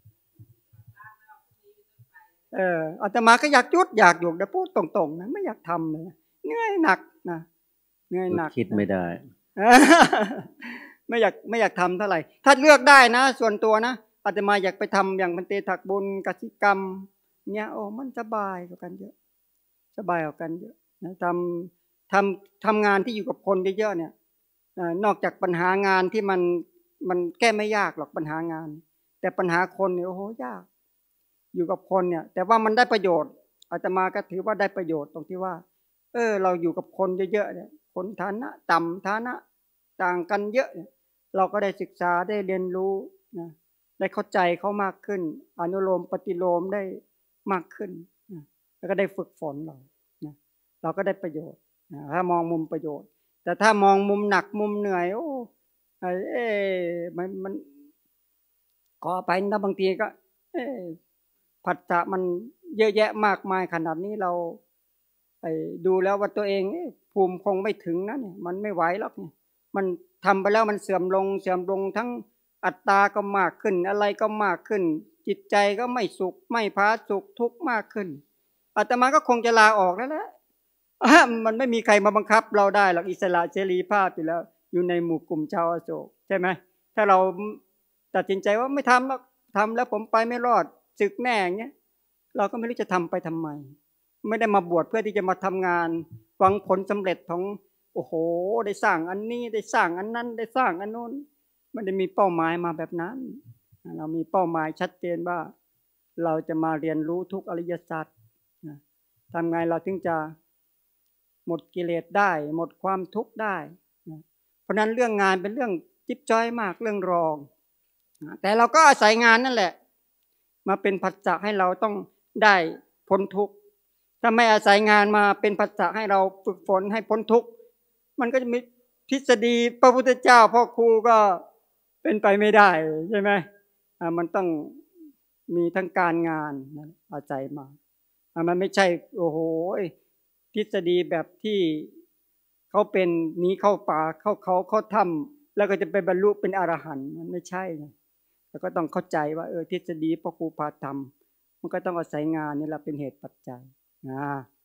เอออาตมาก็อยากยุดอยากหยุดแต่พูดตรงๆนะไม่อยากทำเลยเหนื่อยหนักนะเหนื่อยหนักคิดไม่ได้ไม่อยากไม่อยากทำเท่าไหร่ถ้าเลือกได้นะส่วนตัวนะอาตมาอยากไปทำอย่างมันเตถักบุญกสิกรรมเนี่ยโอ้มันสบายกว่ากันเยอะสบายกว่ากันเยอะนะทำทำทำงานที่อยู่กับคนเยอะๆเนี่ยนอกจากปัญหางานที่มันมันแก้ไม่ยากหรอกปัญหางานแต่ปัญหาคนเนี่ยโอ้โหยากอยู่กับคนเนี่ยแต่ว่ามันได้ประโยชน์อาตมาก็ถือว่าได้ประโยชน์ตรงที่ว่าเออเราอยู่กับคนเยอะๆเนี่ยคนฐานะต่ำฐานะต่างกันเยอะเราก็ได้ศึกษาได้เรียนรู้นะได้เข้าใจเขามากขึ้นอนุโลมปฏิโลมได้มากขึ้นนะแล้วก็ได้ฝึกฝนเรานะเราก็ได้ประโยชน์นะถ้ามองมุมประโยชน์แต่ถ้ามองมุมหนักมุมเหนื่อยโอ้เอ๊มันมันขอไปนะบางทีก็เอ๊ผัสสะมันเยอะแยะมากมายขนาดนี้เราไปดูแล้วว่าตัวเองภูมิคงไม่ถึงนะเนี่ยมันไม่ไหวหรอกเนี่ยมันทำไปแล้วมันเสื่อมลงเสื่อมลงทั้งอัตตาก็มากขึ้นอะไรก็มากขึ้นจิตใจก็ไม่สุขไม่ผาสุขทุกข์มากขึ้นอาตมาก็คงจะลาออกแล้วแหละมันไม่มีใครมาบังคับเราได้หรอกอิสระเสรีภาพอยู่แล้วอยู่ในหมู่กลุ่มชาวอโศกใช่ไหมถ้าเราตัดสินใจว่าไม่ทำแล้วทำแล้วผมไปไม่รอดศึกแน่อย่างเงี้ยเราก็ไม่รู้จะทำไปทำไมไม่ได้มาบวชเพื่อที่จะมาทำงานหวังผลสำเร็จของโอ้โหได้สร้างอันนี้ได้สร้างอันนั้นได้สร้างอันโน้นไม่ได้มีเป้าหมายมาแบบนั้นเรามีเป้าหมายชัดเจนว่าเราจะมาเรียนรู้ทุกอริยสัจทำไงเราถึงจะหมดกิเลสได้หมดความทุกข์ได้เพราะนั้นเรื่องงานเป็นเรื่องจิ๊บจ้อยมากเรื่องรองแต่เราก็อาศัยงานนั่นแหละมาเป็นปัจจัยให้เราต้องได้พ้นทุกข์ถ้าไม่อาศัยงานมาเป็นปัจจัยให้เราฝึกฝนให้พ้นทุกข์มันก็จะมีทฤษฎีพระพุทธเจ้าพ่อครูก็เป็นไปไม่ได้ใช่ไหมอ่ามันต้องมีทั้งการงานอาศัยมาอ่ามันไม่ใช่โอ้โหทฤษฎีแบบที่เขาเป็นหนีเข้าป่าเข้าเขาเข้าถ้ำแล้วก็จะไปบรรลุเป็นอรหันต์มันไม่ใช่นะแล้วก็ต้องเข้าใจว่าเออทฤษฎีพ่อครูพาทำมันก็ต้องอาศัยงานนี่แหละเป็นเหตุปัจจัยนะ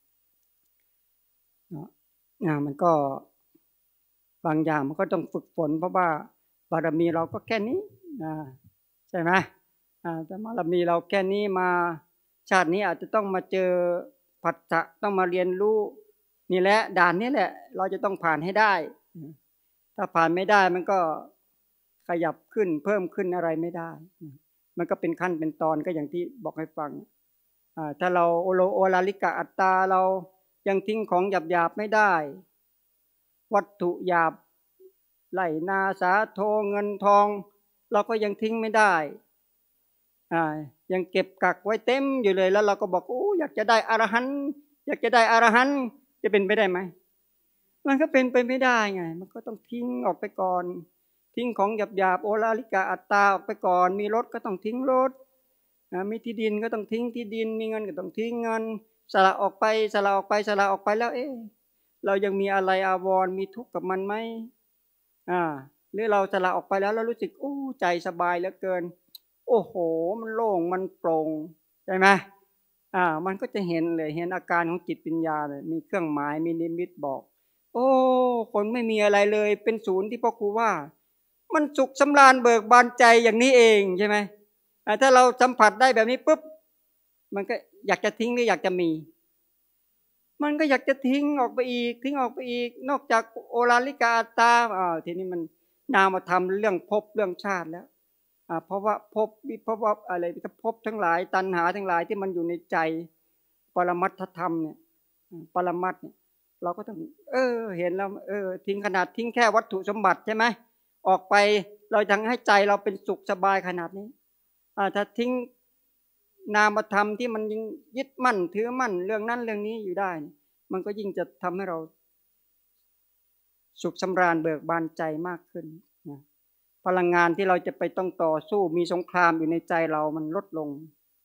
นะมันก็บางอย่างมันก็ต้องฝึกฝนเพราะว่าบารมีเราก็แค่นี้นะใช่ไหมอ่าแต่บารมีเราแค่นี้มาชาตินี้อาจจะต้องมาเจอปัจจะต้องมาเรียนรู้นี่แหละด่านนี้แหละเราจะต้องผ่านให้ได้ถ้าผ่านไม่ได้มันก็ขยับขึ้นเพิ่มขึ้นอะไรไม่ได้มันก็เป็นขั้นเป็นตอนก็อย่างที่บอกให้ฟังถ้าเราโอโลโอลาลิกะอัตตาเรายังทิ้งของหยาบหยาบไม่ได้วัตถุหยาบไหลนาสาโทเงินทองเราก็ยังทิ้งไม่ได้อ่ายังเก็บกักไว้เต็มอยู่เลยแล้วเราก็บอกโอ้อยากจะได้อรหันต์อยากจะได้อรหันต์จะเป็นไปได้ไหมมันก็เป็นไปไม่ได้ไงมันก็ต้องทิ้งออกไปก่อนทิ้งของหยาบหยาบโอลาลิกะอัตตาออกไปก่อนมีรถก็ต้องทิ้งรถมีที่ดินก็ต้องทิ้งที่ดินมีเงินก็ต้องทิ้งเงินสละออกไปสละออกไปสละออกไปแล้วเอ๊ะเรายังมีอะไรอาวรณ์มีทุกข์กับมันไหมอ่าหรือเราสละออกไปแล้วเรารู้สึกโอ้ใจสบายเหลือเกินโอ้โหมันโล่งมันโปร่งใช่ไหมอ่ามันก็จะเห็นเลยเห็นอาการของจิตปัญญาเลยมีเครื่องหมายมีนิมิตบอกโอ้คนไม่มีอะไรเลยเป็นศูนย์ที่พ่อครูว่ามันสุขสำราญเบิกบานใจอย่างนี้เองใช่ไหมถ้าเราสัมผัสได้แบบนี้ปุ๊บมันก็อยากจะทิ้งหรืออยากจะมีมันก็อยากจะทิ้งออกไปอีกทิ้งออกไปอีกนอกจากโอลาลิกาตาอ่าทีนี้มันนามธรรมเรื่องภพเรื่องชาติแล้วอ่าเพราะว่าภพวิภพอะไรวิภพทั้งหลายตัณหาทั้งหลายที่มันอยู่ในใจปรมัตถธรรมเนี่ยปรมัตถ์เนี่ยเราก็ต้องเออเห็นแล้วเออทิ้งขนาดทิ้งแค่วัตถุสมบัติใช่ไหมออกไปเรายังให้ใจเราเป็นสุขสบายขนาดนี้อ่าถ้าทิ้งนามธรรมที่มันยิ่งยึดมั่นถือมั่นเรื่องนั้นเรื่องนี้อยู่ได้มันก็ยิ่งจะทำให้เราสุขสำราญเบิกบานใจมากขึ้นนะพลังงานที่เราจะไปต้องต่อสู้มีสงครามอยู่ในใจเรามันลดลง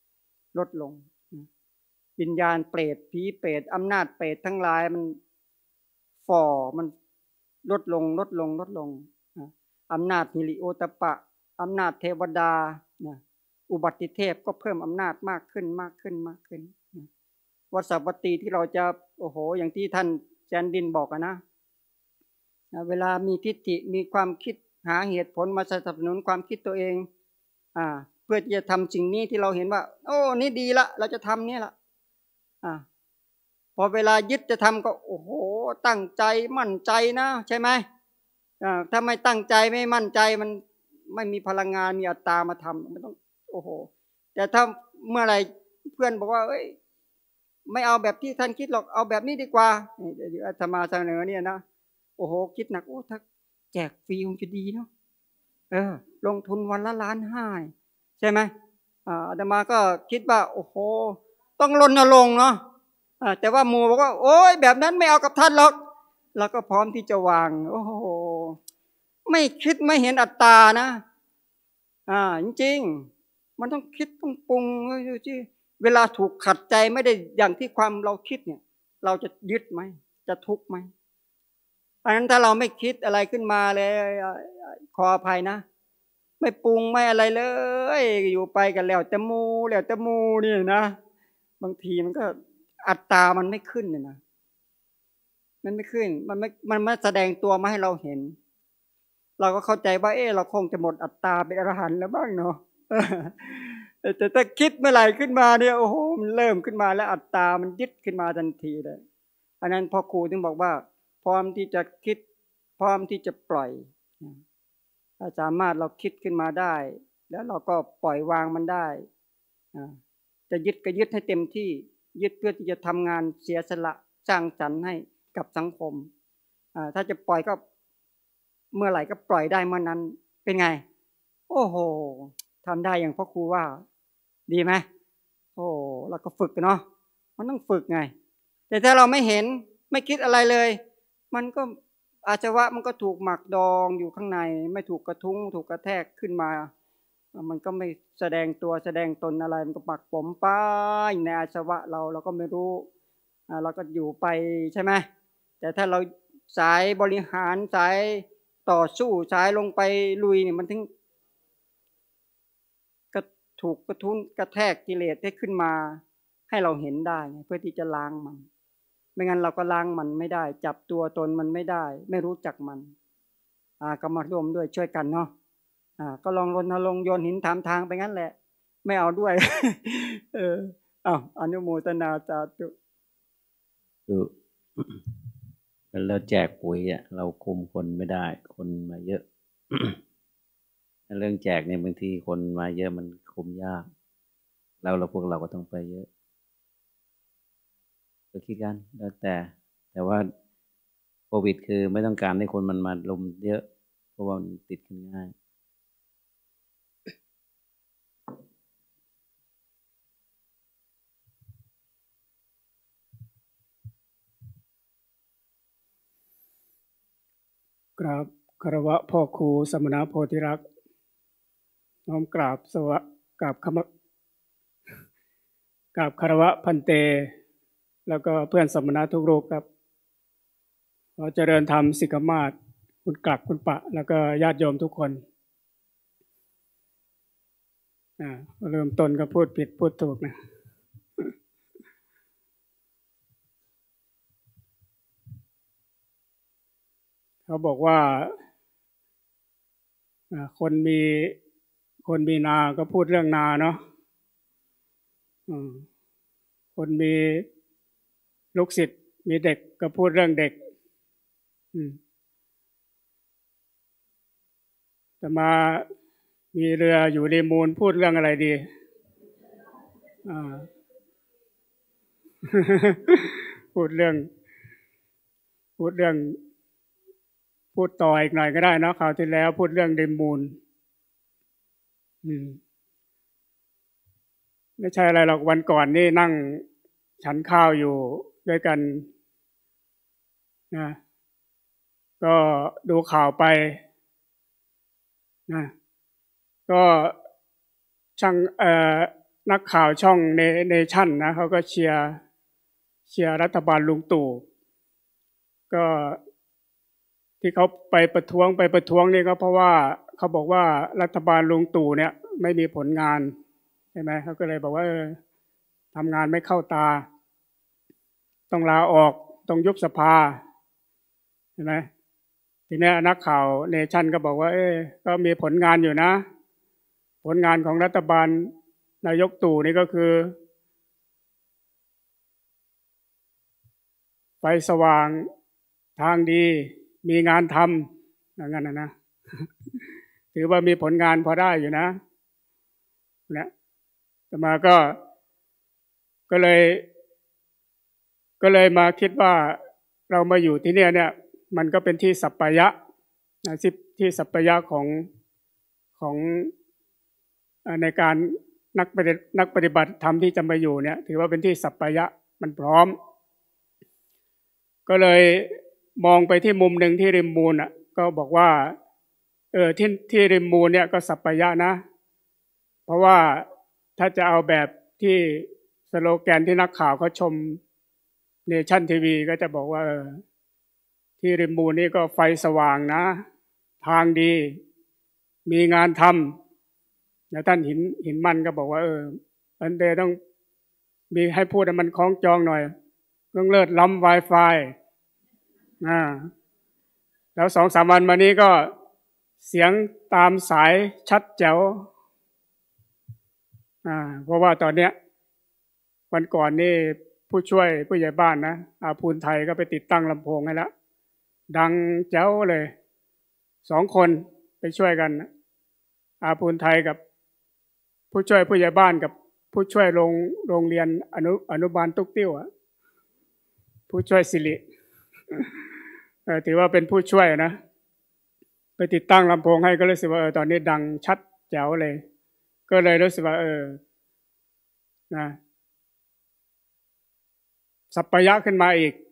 ลดลงวิญญาณเปรตผีเปรตอำนาจเปรตทั้งหลายมันฝ่อมันลดลงลดลงลดลงอำนาจฮิริโอตปะอำนาจเทวดาอุบัติเทพก็เพิ่มอำนาจมากขึ้นมากขึ้นมากขึ้นวัฏวัตตีที่เราจะโอ้โหอย่างที่ท่านแจนดินบอกนะเวลามีทิฏฐิมีความคิดหาเหตุผลมาสนับสนุนความคิดตัวเองอ่าเพื่อที่จะทำสิ่งนี้ที่เราเห็นว่าโอ้นี่ดีละเราจะทำนี่ละอ่าพอเวลายึดจะทำก็โอ้โหตั้งใจมั่นใจนะใช่ไหมอ่าถ้าไม่ตั้งใจไม่มั่นใจมันไม่มีพลังงานมีอัตตามาทำไม่ต้องโอ้โหแต่ถ้าเมื่อไหร่เพื่อนบอกว่าเอ้ยไม่เอาแบบที่ท่านคิดหรอกเอาแบบนี้ดีกว่าเดี๋ยวอาตมาเสนอเนี่ยนะโอ้โหคิดหนักโอ้ถ้าแจกฟรีคงจะดีเนาะเออลงทุนวันละล้านห้าใช่ไหมอ่าอาตมาก็คิดว่าโอ้โหต้องรณรงค์เนาะอ่าแต่ว่าหมู่บอกว่าโอ้ยแบบนั้นไม่เอากับท่านหรอกเราก็พร้อมที่จะวางโอ้โหไม่คิดไม่เห็นอัตตานะอ่าจริงๆมันต้องคิดต้องปรุงที่เวลาถูกขัดใจไม่ได้อย่างที่ความเราคิดเนี่ยเราจะยึดไหมจะทุกข์ไหมเพราะฉะนั้นถ้าเราไม่คิดอะไรขึ้นมาเลยขออภัยนะไม่ปรุงไม่อะไรเลยอยู่ไปกันแล้วแต่มูแล้วแต่มูนี่นะบางทีมันก็อัตตามันไม่ขึ้นเนี่ยนะมันไม่ขึ้นมันไม่มันไม่แสดงตัวมาให้เราเห็นเราก็เข้าใจว่าเออเราคงจะหมดอัตตาเป็นอรหันต์แล้วบ้างเนาะแต่ถ้าคิดเมื่อไหร่ขึ้นมาเนี่ยโอ้โหมันเริ่มขึ้นมาแล้วอัตตามันยึดขึ้นมาทันทีเลยอันนั้นพ่อครูถึงบอกว่าพร้อมที่จะคิดพร้อมที่จะปล่อยถ้าสามารถเราคิดขึ้นมาได้แล้วเราก็ปล่อยวางมันได้จะยึดก็ยึดให้เต็มที่ยึดเพื่อที่จะทำงานเสียสละสร้างสรรค์ให้กับสังคมถ้าจะปล่อยก็เมื่อไหร่ก็ปล่อยได้เมื่อนั้นเป็นไงโอ้โหทำได้อย่างพ่อครูว่าดีไหมโอ้เราก็ฝึกเนาะมันต้องฝึกไงแต่ถ้าเราไม่เห็นไม่คิดอะไรเลยมันก็อาสวะมันก็ถูกหมักดองอยู่ข้างในไม่ถูกกระทุ้งถูกกระแทกขึ้นมามันก็ไม่แสดงตัวแสดงตนอะไรมันก็หมักผมป้ายในอาสวะเราเราก็ไม่รู้เราก็อยู่ไปใช่ไหมแต่ถ้าเราสายบริหารสายต่อสู้สายลงไปลุยเนี่ยมันถึงก็ถูกกระทุ้งกระแทกกิเลสให้ขึ้นมาให้เราเห็นได้เพื่อที่จะล้างมันไม่งั้นเราก็ล้างมันไม่ได้จับตัวตนมันไม่ได้ไม่รู้จักมันอ่าก็มาร่วมด้วยช่วยกันเนาะอ่าก็ลองรณรงค์โยนหินถามทางไปงั้นแหละไม่เอาด้วย เอออ้าวอนุโมทนาสาธุคือเราแจกปุ๋ยอ่ะเราคุมคนไม่ได้คนมาเยอะ เรื่องแจกเนี่ยบางทีคนมาเยอะมันคุมยากแล้วเราพวกเราก็ต้องไปเยอะก็คิดกันแล้วแต่แต่ว่าโควิดคือไม่ต้องการให้คนมันมาลุมเยอะเพราะว่ามันติดกันง่ายกราบคารวะพ่อครูสมณโพธิรักษ์น้อมกราบสวะกราบคำกราบคารวะพันเตแล้วก็เพื่อนสมณะทุกรูปครับขอเจริญธรรมสิกมาศคุณกลับคุณปะแล้วก็ญาติโยมทุกคนอ่าเริ่มต้นก็พูดผิดพูดถูกนะเขาบอกว่าคนมีคนมีนาก็พูดเรื่องนาเนาะคนมีลูกศิษย์มีเด็กก็พูดเรื่องเด็กแต่มามีเรืออยู่ในมูลพูดเรื่องอะไรดีอ่า พูดเรื่องพูดเรื่องพูดต่ออีกหน่อยก็ได้นะคราวที่แล้วพูดเรื่องเดมูลอืมไม่ใช่อะไรหรอกวันก่อนนี่นั่งฉันข้าวอยู่ด้วยกันนะก็ดูข่าวไปนะก็ช่างเอ่อนักข่าวช่องเนชั่นนะเขาก็เชียร์เชียร์รัฐบาลลุงตู่ก็ที่เขาไปประท้วงไปประท้วงนี่ก็เพราะว่าเขาบอกว่ารัฐบาลลุงตู่เนี่ยไม่มีผลงานใช่ไหมเขาก็เลยบอกว่าเออทำงานไม่เข้าตาต้องลาออกต้องยุบสภาใช่ไหมทีนี้นักข่าวเนชั่นก็บอกว่าเออก็มีผลงานอยู่นะผลงานของรัฐบาลนายกตู่นี่ก็คือไฟสว่างทางดีมีงานทำอย่างนั้นนะนะถือว่ามีผลงานพอได้อยู่นะเนี่ยแต่มาก็ก็เลยก็เลยมาคิดว่าเรามาอยู่ที่เนี่ยเนี่ยมันก็เป็นที่สัปปายะนะที่สัปปายะของของในการนักปฏินักปฏิบัติธรรมที่จะมาอยู่เนี่ยถือว่าเป็นที่สัปปายะมันพร้อมก็เลยมองไปที่มุมหนึ่งที่ริมมูลอ่ะก็บอกว่าเออที่ที่ริมมูลเนี่ยก็สัปปายะนะเพราะว่าถ้าจะเอาแบบที่สโลแกนที่นักข่าวเขาชมเนชั่นทีวีก็จะบอกว่าเออที่ริมมูลนี่ก็ไฟสว่างนะทางดีมีงานทำแล้วท่านหินหินมันก็บอกว่าเอออันเดต้องมีให้พูดให้มันคล้องจองหน่อยต้องเลิศล้ำ Wi-Fi อ่าแล้วสองสามวันมานี้ก็เสียงตามสายชัดแจ๋วอ่าเพราะว่าตอนเนี้ยวันก่อนนี่ผู้ช่วยผู้ใหญ่บ้านนะอาภูนไทยก็ไปติดตั้งลำโพงให้แล้วดังแจ๋วเลยสองคนไปช่วยกันอาภูนไทยกับผู้ช่วยผู้ใหญ่บ้านกับผู้ช่วยโรงโรงเรียนอนุอนุบาลตุ๊กติ้วอ่ะผู้ช่วยสิริถือว่าเป็นผู้ช่วยนะไปติดตั้งลำโพงให้ก็รู้สึกว่าเออตอนนี้ดังชัดแจ๋วเลยก็เลยรู้สึกว่าเออนะสัปปายะขึ้นมาอีก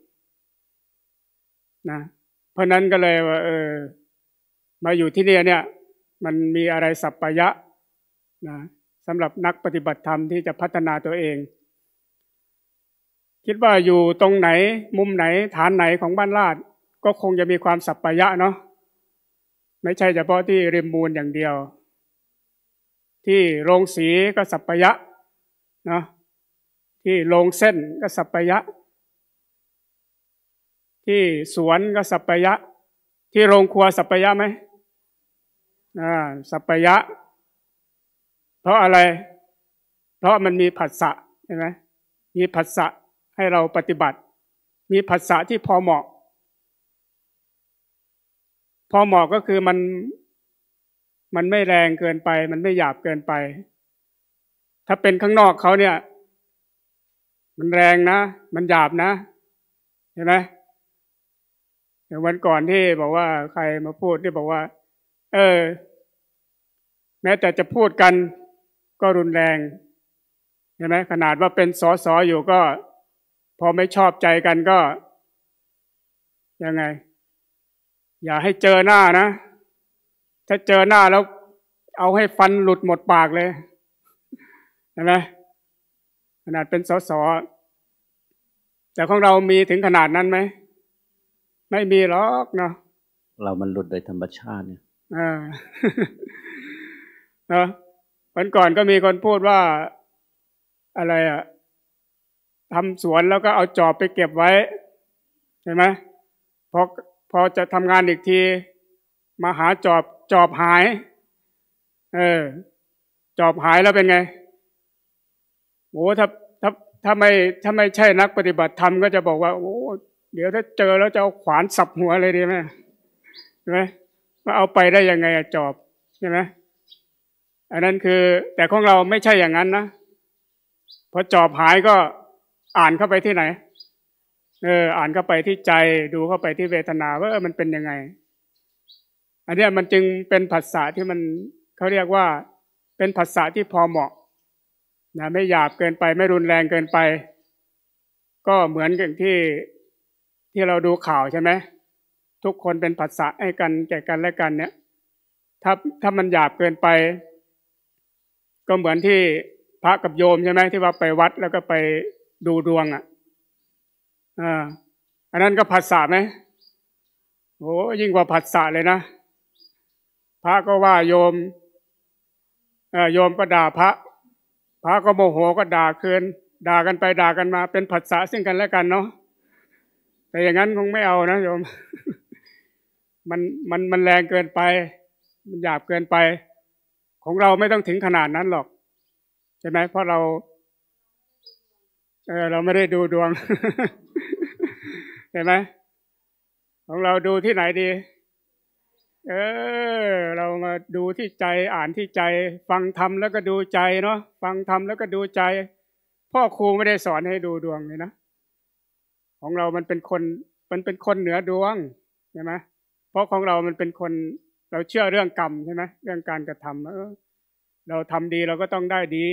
นะเพราะนั้นก็เลยว่าเออมาอยู่ที่นี่เนี่ยมันมีอะไรสัปปายะนะสำหรับนักปฏิบัติธรรมที่จะพัฒนาตัวเองคิดว่าอยู่ตรงไหนมุมไหนฐานไหนของบ้านลาดก็คงจะมีความสัปปายะเนาะไม่ใช่เฉพาะที่ริมมูลอย่างเดียวที่โรงสีก็สัปปายะเนาะที่โรงเส้นก็สัปปายะที่สวนก็สัปปายะที่โรงครัวสัปปายะไหมอ่าสัปปายะเพราะอะไรเพราะมันมีผัสสะใช่ไหมมีผัสสะให้เราปฏิบัติมีผัสสะที่พอเหมาะพอเหมาะก็คือมันมันไม่แรงเกินไปมันไม่หยาบเกินไปถ้าเป็นข้างนอกเขาเนี่ยมันแรงนะมันหยาบนะเห็นไหมอย่างวันก่อนที่บอกว่าใครมาพูดที่บอกว่าเออแม้แต่จะพูดกันก็รุนแรงเห็นไหมขนาดว่าเป็นสสอยู่ก็พอไม่ชอบใจกันก็ยังไงอย่าให้เจอหน้านะถ้าเจอหน้าแล้วเอาให้ฟันหลุดหมดปากเลยเห็นไหมขนาดเป็นสสแต่ของเรามีถึงขนาดนั้นไหมไม่มีหรอกเนาะเรามันหลุดโดยธรรมชาติเนี่ยอ่าเนาะวันก่อนก็มีคนพูดว่าอะไรอ่ะทำสวนแล้วก็เอาจอบไปเก็บไว้เห็นไหมพอพอจะทำงานอีกทีมาหาจอบจอบหายเออจอบหายแล้วเป็นไงโอ้ถ้าถ้าถ้าไม่ถ้าไม่ใช่นักปฏิบัติธรรมก็จะบอกว่าโอ้เดี๋ยวถ้าเจอแล้วจะเอาขวานสับหัวเลยดีไหมใช่ไหมว่าเอาไปได้ยังไงอะจอบใช่ไหมอันนั้นคือแต่ของเราไม่ใช่อย่างนั้นนะพอจอบหายก็อ่านเข้าไปที่ไหนเอออ่านเข้าไปที่ใจดูเข้าไปที่เวทนาว่าเออมันเป็นยังไงอันนี้มันจึงเป็นภาษาที่มันเขาเรียกว่าเป็นภาษาที่พอเหมาะนะไม่หยาบเกินไปไม่รุนแรงเกินไปก็เหมือนกับที่ที่เราดูข่าวใช่ไหมทุกคนเป็นภาษาให้กันแก่กันและกันเนี่ยถ้าถ้ามันหยาบเกินไปก็เหมือนที่พระกับโยมใช่ไหมที่ว่าไปวัดแล้วก็ไปดูดวงอ่ะอ่าอันนั้นก็ผัสสะไหมโอ้ยิ่งกว่าผัสสะเลยนะพระก็ว่าโยมเอ่อโยมก็ด่าพระพระก็โมโหก็ด่าคืนด่ากันไปด่ากันมาเป็นผัสสะซึ่งกันและกันเนาะแต่อย่างนั้นคงไม่เอานะโยม มันมันมันแรงเกินไปมันหยาบเกินไปของเราไม่ต้องถึงขนาดนั้นหรอกใช่ไหมเพราะเราเออเราไม่ได้ดูดวง เห็นไหมของเราดูที่ไหนดีเออเรามาดูที่ใจอ่านที่ใจฟังธรรมแล้วก็ดูใจเนาะฟังธรรมแล้วก็ดูใจพ่อครูไม่ได้สอนให้ดูดวงเลยนะของเรามันเป็นคนมันเป็นคนเหนือดวงใช่ไหมเพราะของเรามันเป็นคนเราเชื่อเรื่องกรรมใช่ไหมเรื่องการกระทำเออเราทำดีเราก็ต้องได้ดี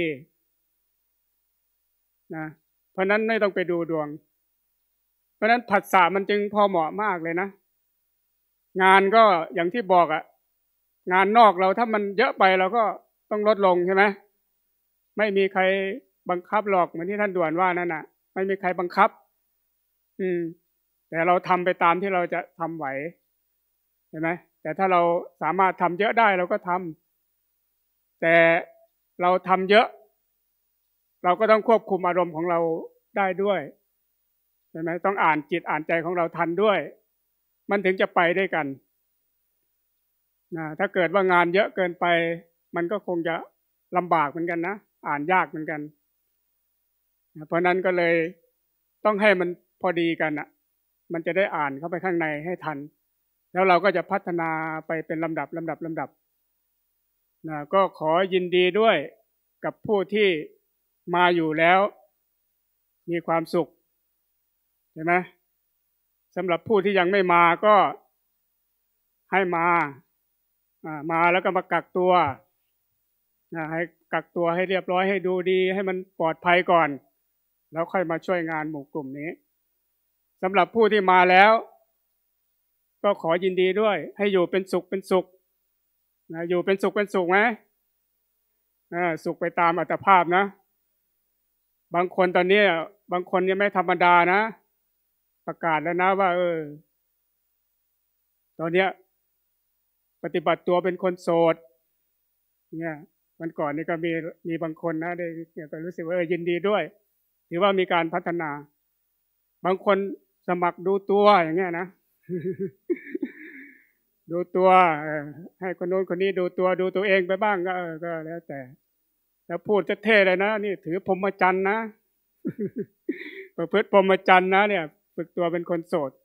นะเพราะนั้นไม่ต้องไปดูดวงเพราะนั้นผัสสะมันจึงพอเหมาะมากเลยนะงานก็อย่างที่บอกอะงานนอกเราถ้ามันเยอะไปเราก็ต้องลดลงใช่ไหมไม่มีใครบังคับหรอกเหมือนที่ท่านด่วนว่านั่นน่ะไม่มีใครบังคับอืมแต่เราทำไปตามที่เราจะทำไหวเห็นไหมแต่ถ้าเราสามารถทำเยอะได้เราก็ทำแต่เราทำเยอะเราก็ต้องควบคุมอารมณ์ของเราได้ด้วยใช่ไหมต้องอ่านจิตอ่านใจของเราทันด้วยมันถึงจะไปได้กันนะถ้าเกิดว่างานเยอะเกินไปมันก็คงจะลำบากเหมือนกันนะอ่านยากเหมือนกันนะเพราะนั้นก็เลยต้องให้มันพอดีกันอ่ะมันจะได้อ่านเข้าไปข้างในให้ทันแล้วเราก็จะพัฒนาไปเป็นลำดับลำดับลำดับนะก็ขอยินดีด้วยกับผู้ที่มาอยู่แล้วมีความสุขเห็นไหมสำหรับผู้ที่ยังไม่มาก็ให้มามาแล้วก็มากักตัวให้กักตัวให้เรียบร้อยให้ดูดีให้มันปลอดภัยก่อนแล้วค่อยมาช่วยงานหมู่กลุ่มนี้สำหรับผู้ที่มาแล้วก็ขอยินดีด้วยให้อยู่เป็นสุขเป็นสุขนะอยู่เป็นสุขเป็นสุขไหมสุขไปตามอัตภาพนะบางคนตอนนี้บางคนยังไม่ธรรมดานะประกาศแล้วนะว่าเออตอนเนี้ยปฏิบัติตัวเป็นคนโสดเนี่ยวันก่อนนี่ก็มีมีบางคนนะได้เนี่ยก็รู้สึกว่าเออยินดีด้วยถือว่ามีการพัฒนาบางคนสมัครดูตัวอย่างเงี้ยนะ ดูตัวให้คนโน้นคนนี้ดูตัวดูตัวเองไปบ้างก็เออก็แล้วแต่แล้วพูดจะเท่เลยนะนี่ถือพรหมจรรย์นะ ประพฤติพรหมจรรย์นะเนี่ยฝึกตัวเป็นคนโสด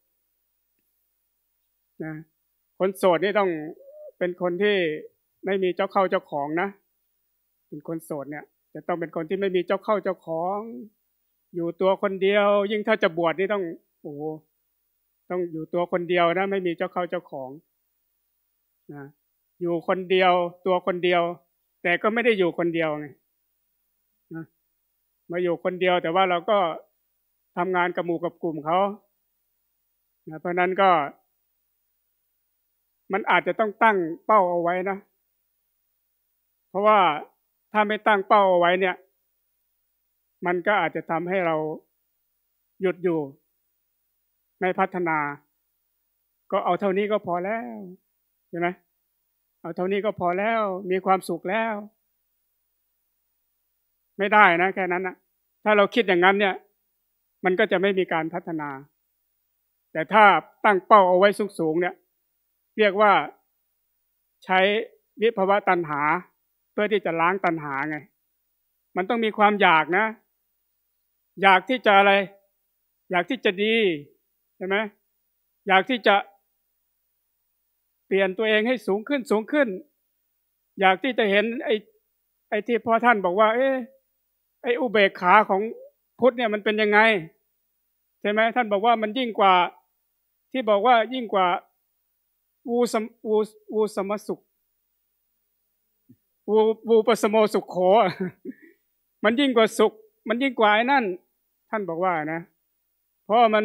นะคนโสดนี่ต้องเป็นคนที่ไม่มีเจ้าเข้าเจ้าของนะเป็นคนโสดเนี่ยจะต้องเป็นคนที่ไม่มีเจ้าเข้าเจ้าของอยู่ตัวคนเดียวยิ่งถ้าจะบวชนี่ต้องโอ้ต้องอยู่ตัวคนเดียวนะไม่มีเจ้าเข้าเจ้าของนะอยู่คนเดียวตัวคนเดียวแต่ก็ไม่ได้อยู่คนเดียวไงนะมาอยู่คนเดียวแต่ว่าเราก็ทำงานกับหมู่กับกลุ่มเขานะเพราะนั้นก็มันอาจจะต้องตั้งเป้าเอาไว้นะเพราะว่าถ้าไม่ตั้งเป้าเอาไว้เนี่ยมันก็อาจจะทำให้เราหยุดอยู่ไม่พัฒนาก็เอาเท่านี้ก็พอแล้วใช่ไหมเอาเท่านี้ก็พอแล้วมีความสุขแล้วไม่ได้นะแค่นั้นนะถ้าเราคิดอย่างนั้นเนี่ยมันก็จะไม่มีการพัฒนาแต่ถ้าตั้งเป้าเอาไว้สูงๆเนี่ยเรียกว่าใช้วิภวตัณหาเพื่อที่จะล้างตัณหาไงมันต้องมีความอยากนะอยากที่จะอะไรอยากที่จะดีใช่ไหมอยากที่จะเปลี่ยนตัวเองให้สูงขึ้นสูงขึ้นอยากที่จะเห็นไอ้ไอ้ที่พ่อท่านบอกว่าเอ๊ะไอ้อุเบกขาของพุทธเนี่ยมันเป็นยังไงใช่ไหมท่านบอกว่ามันยิ่งกว่าที่บอกว่ายิ่งกว่าวูสมวูวูสมสุขวูวูปสโมสุขโขมันยิ่งกว่าสุขมันยิ่งกว่าไอ้นั่นท่านบอกว่านะเพราะมัน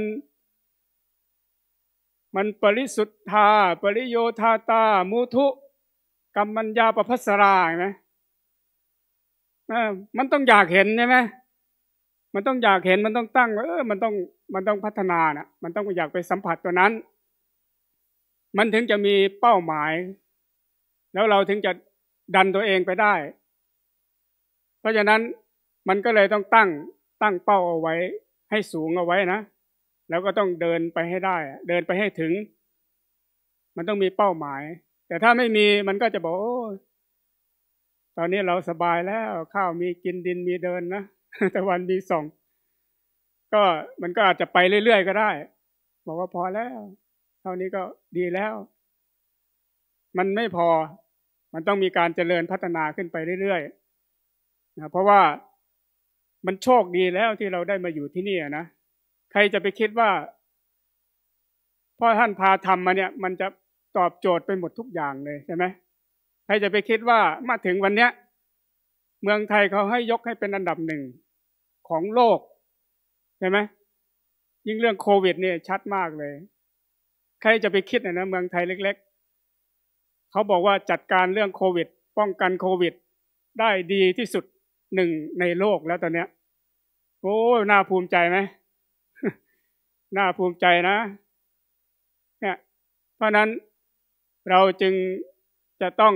มันปริสุทธาปริโยธาตามุทุกัมมัญญาปภัสสราเห็นไหมมันต้องอยากเห็นใช่ไหมมันต้องอยากเห็นมันต้องตั้งเออมันต้องมันต้องพัฒนานะมันต้องอยากไปสัมผัสตัวนั้นมันถึงจะมีเป้าหมายแล้วเราถึงจะดันตัวเองไปได้เพราะฉะนั้นมันก็เลยต้องตั้งตั้งเป้าเอาไว้ให้สูงเอาไว้นะแล้วก็ต้องเดินไปให้ได้เดินไปให้ถึงมันต้องมีเป้าหมายแต่ถ้าไม่มีมันก็จะบอกโอ้ตอนนี้เราสบายแล้วข้าวมีกินดินมีเดินนะแต่วันมีส่องก็มันก็อาจจะไปเรื่อยๆก็ได้บอกว่าพอแล้วเท่านี้ก็ดีแล้วมันไม่พอมันต้องมีการเจริญพัฒนาขึ้นไปเรื่อยๆนะเพราะว่ามันโชคดีแล้วที่เราได้มาอยู่ที่นี่นะใครจะไปคิดว่าพ่อท่านพาทำมาเนี่ยมันจะตอบโจทย์ไปหมดทุกอย่างเลยใช่ไหมใครจะไปคิดว่ามาถึงวันเนี้ยเมืองไทยเขาให้ยกให้เป็นอันดับหนึ่งของโลกใช่ไหมยิ่งเรื่องโควิดเนี่ยชัดมากเลยใครจะไปคิดนะนะเมืองไทยเล็กๆเขาบอกว่าจัดการเรื่องโควิดป้องกันโควิดได้ดีที่สุดหนึ่งในโลกแล้วตอนเนี้ยโอ้น่าภูมิใจไหม น่าภูมิใจนะเนี่ยเพราะนั้นเราจึงจะต้อง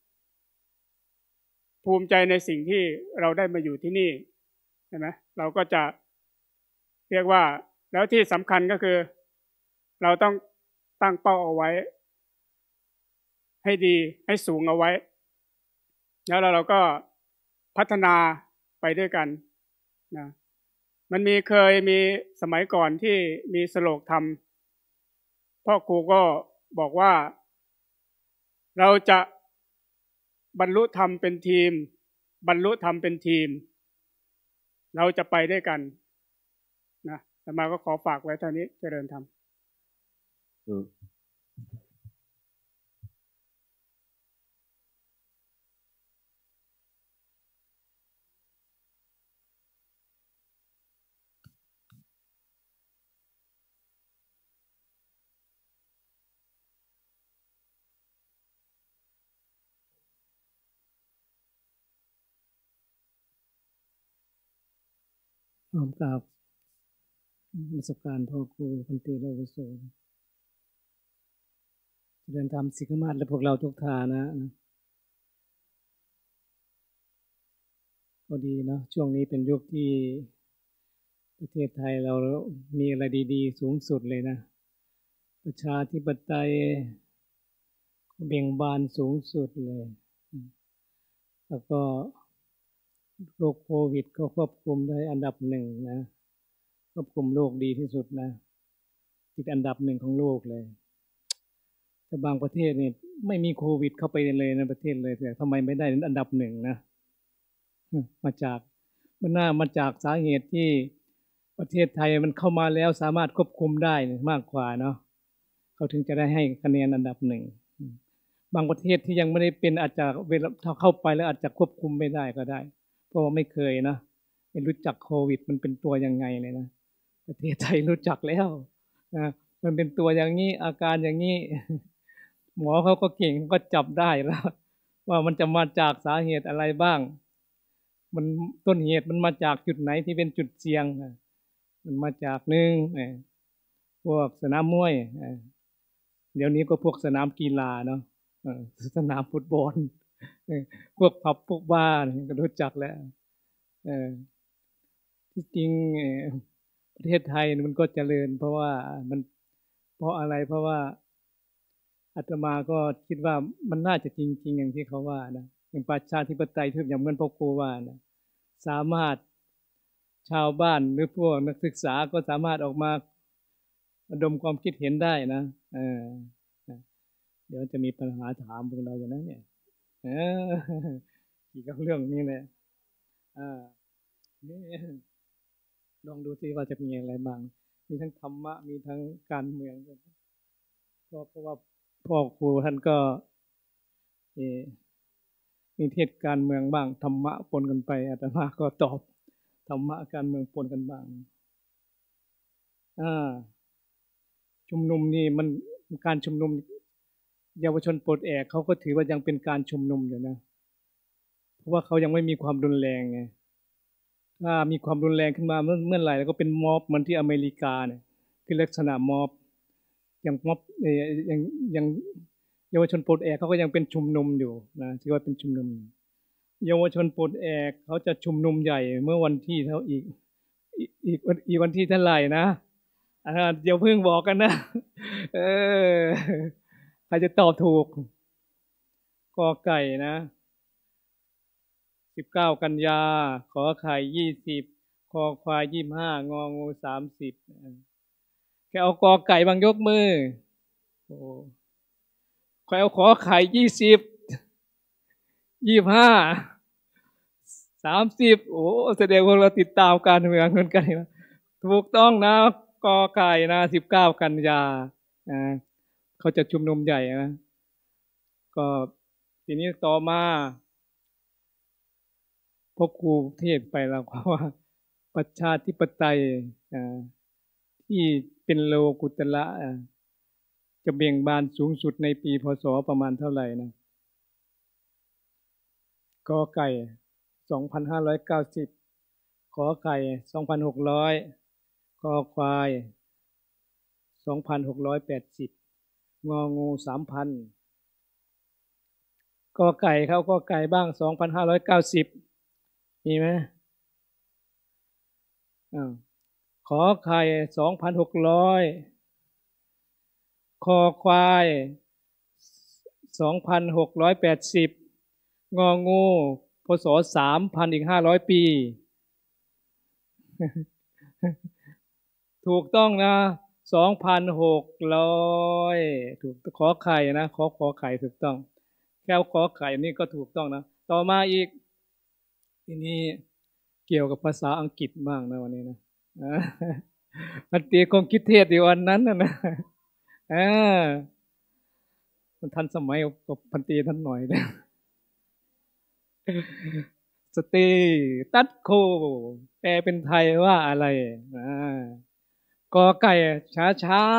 ภูมิใจในสิ่งที่เราได้มาอยู่ที่นี่ใช่ไหมเราก็จะเรียกว่าแล้วที่สำคัญก็คือเราต้องตั้งเป้าเอาไว้ให้ดีให้สูงเอาไว้แล้วเราก็พัฒนาไปด้วยกันนะมันมีเคยมีสมัยก่อนที่มีสโลกธรรมพ่อครูก็บอกว่าเราจะบรรลุธรรมเป็นทีมบรรลุธรรมเป็นทีมเราจะไปด้วยกันนะอาตมาก็ขอฝากไว้เท่านี้เจริญธรรมพร้อมกับประสบการณ์พ่อครูพันเตและวุโสเดินทำสิกขมาศและพวกเราทุกฐานะก็ดีเนาะช่วงนี้เป็นยุคที่ประเทศไทยเรามีอะไรดีๆสูงสุดเลยนะประชาธิปไตยเบ่งบานสูงสุดเลยแล้วก็โรคโควิดก็ควบคุมได้อันดับหนึ่งนะควบคุมโรคดีที่สุดนะติดอันดับหนึ่งของโลกเลยแต่บางประเทศเนี่ยไม่มีโควิดเข้าไปเลยในประเทศเลยแต่ทำไมไม่ได้อันดับหนึ่งนะมาจากมันน่ามาจากสาเหตุที่ประเทศไทยมันเข้ามาแล้วสามารถควบคุมได้มากกว่าเนาะเขาถึงจะได้ให้คะแนนอันดับหนึ่งบางประเทศที่ยังไม่ได้เป็นอาจจะเวลาเข้าไปแล้วอาจจะควบคุมไม่ได้ก็ได้เพราะว่าไม่เคยนะไม่รู้จักโควิดมันเป็นตัวยังไงเลยนะประเทศไทยรู้จักแล้วนะมันเป็นตัวอย่างนี้อาการอย่างนี้หมอเขาก็เก่งก็จับได้แล้วว่ามันจะมาจากสาเหตุอะไรบ้างมันต้นเหตุมันมาจากจุดไหนที่เป็นจุดเสี่ยงมันมาจากหนึ่งพวกสนามมวยเดี๋ยวนี้ก็พวกสนามกีฬาเนาะสนามฟุตบอลพวกผับพวกบาร์ก็รู้จักแล้วที่จริงประเทศไทยมันก็เจริญเพราะว่ามันเพราะอะไรเพราะว่าอาตมาก็คิดว่ามันน่าจะจริงๆอย่างที่เขาว่านะอย่างประชาธิปไตยที่อย่างเหมือนพ่อครูว่านะสามารถชาวบ้านหรือพวกนักศึกษาก็สามารถออกมาระดมความคิดเห็นได้นะเออเดี๋ยวจะมีปัญหาถามพวกเราอย่างนั้นเนี่ยเออเกี่ยวกับเรื่องนี้เลยอ่านี่ลองดูซิว่าจะมีอะไรบ้างมีทั้งธรรมะมีทั้งการเมืองก็เพราะว่าพ่อครูท่านก็เออมีเทศการเมืองบ้างธรรมะปนกันไปอาตมาก็ตอบธรรมะการเมืองปนกันบ้างอ่าชุมนุมนี่มันการชุมนุมเยาวชนปลดแอกเขาก็ถือว่ายังเป็นการชุมนุมอยู่นะเพราะว่าเขายังไม่มีความรุนแรงไงถ้ามีความรุนแรงขึ้นมาเมื่อเมื่อไหร่แล้วก็เป็นม็อบเหมือนที่อเมริกาเนี่ยคือลักษณะม็อบอย่างม็อบเนี่ยอย่างอย่างเยาวชนปลดแอกเขาก็ยังเป็นชุมนุมอยู่นะที่ว่าเป็นชุมนุมเยาวชนปลดแอกเขาจะชุมนุมใหญ่เมื่อวันที่เท่าอีกอีกอีกอีกวันที่เท่าไหร่นะอ่าเดี๋ยวเพิ่งบอกกันนะเออใครจะตอบถูกกอไก่นะสิบเก้ากันยาขอไข่ยี่สิบคอควายยี่สิบห้างองูสามสิบแค่เอากอไก่บางยกมือโอ้ใครเอาขอไข่ยี่สิบยี่สิบห้าสามสิบโอ้แสดงว่าเราติดตามการเมืองเหมือนกันนะถูกต้องนะกอไก่นะสิบเก้ากันยาอ่าเขาจะชุมนุมใหญ่นะก็ทีนี้ต่อมาพวกครูเทศไปแล้วเพราะว่าประชาธิปไตยอ่าที่เป็นโลกุตระอ่าจะเบ่งบานสูงสุดในปีพศประมาณเท่าไหร่นะกอไก่สองพันห้าร้อยเก้าสิบขอไก่สองพันหกร้อยคอควายสองพันหกร้อยแปดสิบงองูสามพันกอไก่เขากอไก่บ้างสองพันห้าร้อยเก้าสิบมีไหมอ่าขอไข่สองพันหกร้อยคอควายสองพันหกร้อยแปดสิบงองูพศสามพันอีกห้าร้อยปีถูกต้องนะสองพันหกร้อยถูกขอไข่นะขอขอไข่ถูกต้องแค่ขอไข่นี่ก็ถูกต้องนะต่อมาอีกทีนี้เกี่ยวกับภาษาอังกฤษบ้างนะวันนี้นะพันตีคงคิดเทศอยู่วันนั้นนะนะอ่ามันทันสมัยกับพันตีท่านหน่อยนะสตีตัดโคแปลเป็นไทยว่าอะไรอ่ากอไก่ช้าช้า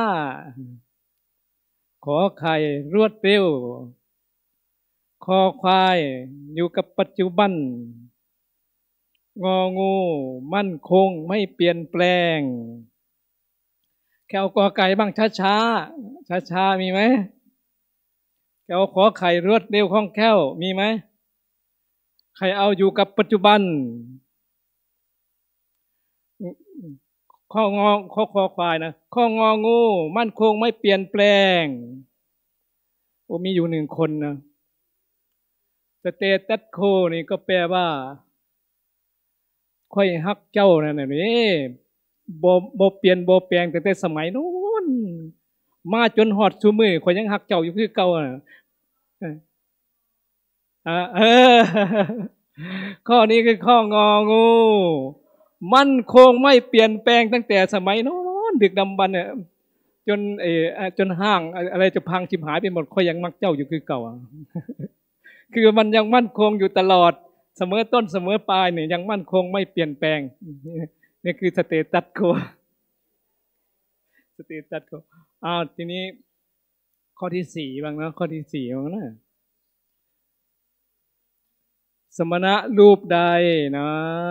ขอไข่รวดเร็วคอควายอยู่กับปัจจุบันงองูมั่นคงไม่เปลี่ยนแปลงแค่เอากอไก่บ้างช้าช้าช้าช้ามีไหมแค่เอาขอไข่รวดเร็วคล่องแคล่วมีไหมใครเอาอยู่กับปัจจุบันข้องอข้อคอควายนะข้ององูมั่นคงไม่เปลี่ยนแปลงโอ้มีอยู่หนึ่งคนนะสเตตัสโคนี่ก็แปลว่าค่อยฮักเจ้านั่นนี่บ่บ่เปลี่ยนบ่แปลงตั้งแต่สมัยนู้นมาจนฮอดซุมื้อข่อยยังฮักเจ้าอยู่คือเก่าน่ะอ่าเออข้อนี้คือข้ององูมั่นคงไม่เปลี่ยนแปลงตั้งแต่สมัยโน้นดึกดำบรรพ์เนี่ยจนเออจนห้างอะไรจะพังชิบหายไปหมดข่อยยังมักเจ้าอยู่คือเก่าคือมันยังมั่นคงอยู่ตลอดเสมอต้นเสมอปลายเนี่ยยังมั่นคงไม่เปลี่ยนแปลงนี่คือสเตตัสโคสเตตัสโคอ้าวทีนี้ข้อที่สี่บ้างนะข้อที่สี่บ้างนะสมณะรูปใดนะ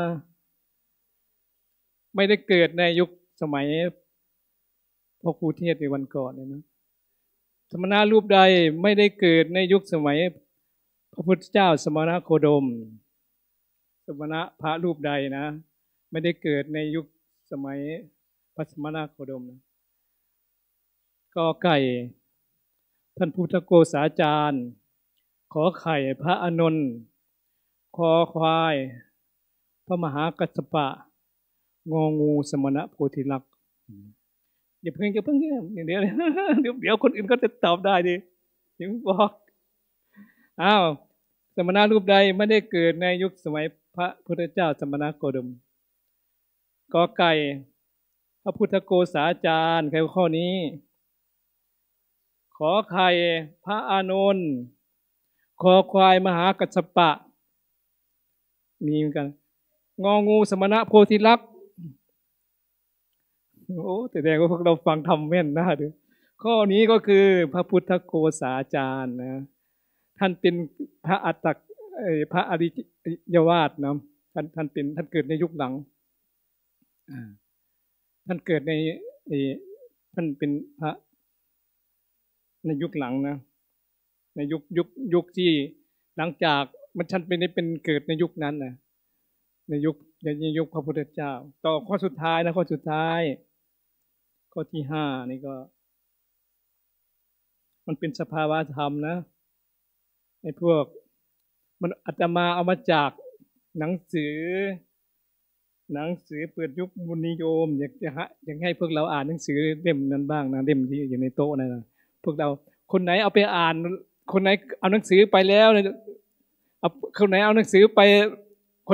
ไม่ได้เกิดในยุคสมัยพ่อครูเทศในวันก่อนเลยนะสมณะรูปใดไม่ได้เกิดในยุคสมัยพระพุทธเจ้าสมณะโคดมสมณะพระรูปใดนะไม่ได้เกิดในยุคสมัยพระสมณะโคดมนะกอไก่ท่านพุทธโกษาจารย์ขอไข่พระอานนท์คอควายพระมหากัสสปะงองูสมณะโพธิลักษณ์อย่าเพิ่งอย่าเพิ่งเดี๋ยวเดี๋ยวเดี๋ยวคนอื่นก็จะตอบได้ดิยังบอกอ้าวสมณะรูปใดไม่ได้เกิดในยุคสมัยพระพุทธเจ้าสมณะโคดมกอไก่พระพุทธโกษาจารย์ใครข้อนี้ขอไข่พระอานนท์คอควายมหากัสสปะมีเหมือนกันงองูสมณะโพธิลักษณ์โอ้แต่แสดงว่าพวกเราฟังทำแม่นนะดูข้อนี้ก็คือพระพุทธโกษาจารย์นะท่านเป็นพระอัตถพระอริยวาสนะท่านท่านเป็นท่านเกิดในยุคหลังท่านเกิดในท่านเป็นพระในยุคหลังนะในยุคยุคยุคที่หลังจากมันท่านเป็นเป็นเกิดในยุคนั้นนะในยุคในยุคพระพุทธเจ้าต่อข้อสุดท้ายนะข้อสุดท้ายข้อที่ห้านี่ก็มันเป็นสภาวะธรรมนะไอ้พวกมันอาตมาเอามาจากหนังสือหนังสือเปิดยุคบุญนิยมอยากจะอยากให้พวกเราอ่านหนังสือเล่มนั้นบ้างนะเล่มที่อยู่ในโต๊ะนั่นนะพวกเราคนไหนเอาไปอ่านคนไหนเอาหนังสือไปแล้วเอาคนไหนเอาหนังสือไปคน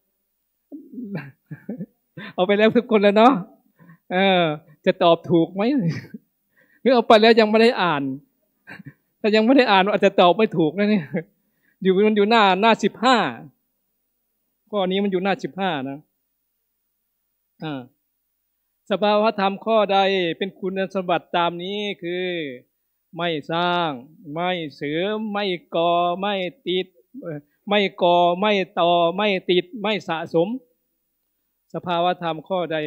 เอาไปแล้วทุกคนแล้วเนาะเออจะตอบถูกไหมหรือเอาไปแล้วยังไม่ได้อ่านถ้ายังไม่ได้อ่านอาจจะตอบไม่ถูกนะเนี่ยอยู่มันอยู่หน้าหน้าสิบห้าข้อนี้มันอยู่หน้าสิบห้านะอ่าสภาวธรรมข้อใดเป็นคุณสมบัติตามนี้คือไม่สร้างไม่เสริมไม่ก่อไม่ติดไม่ก่อไม่ต่อไม่ติดไม่สะสมสภาวธรรมข้อใด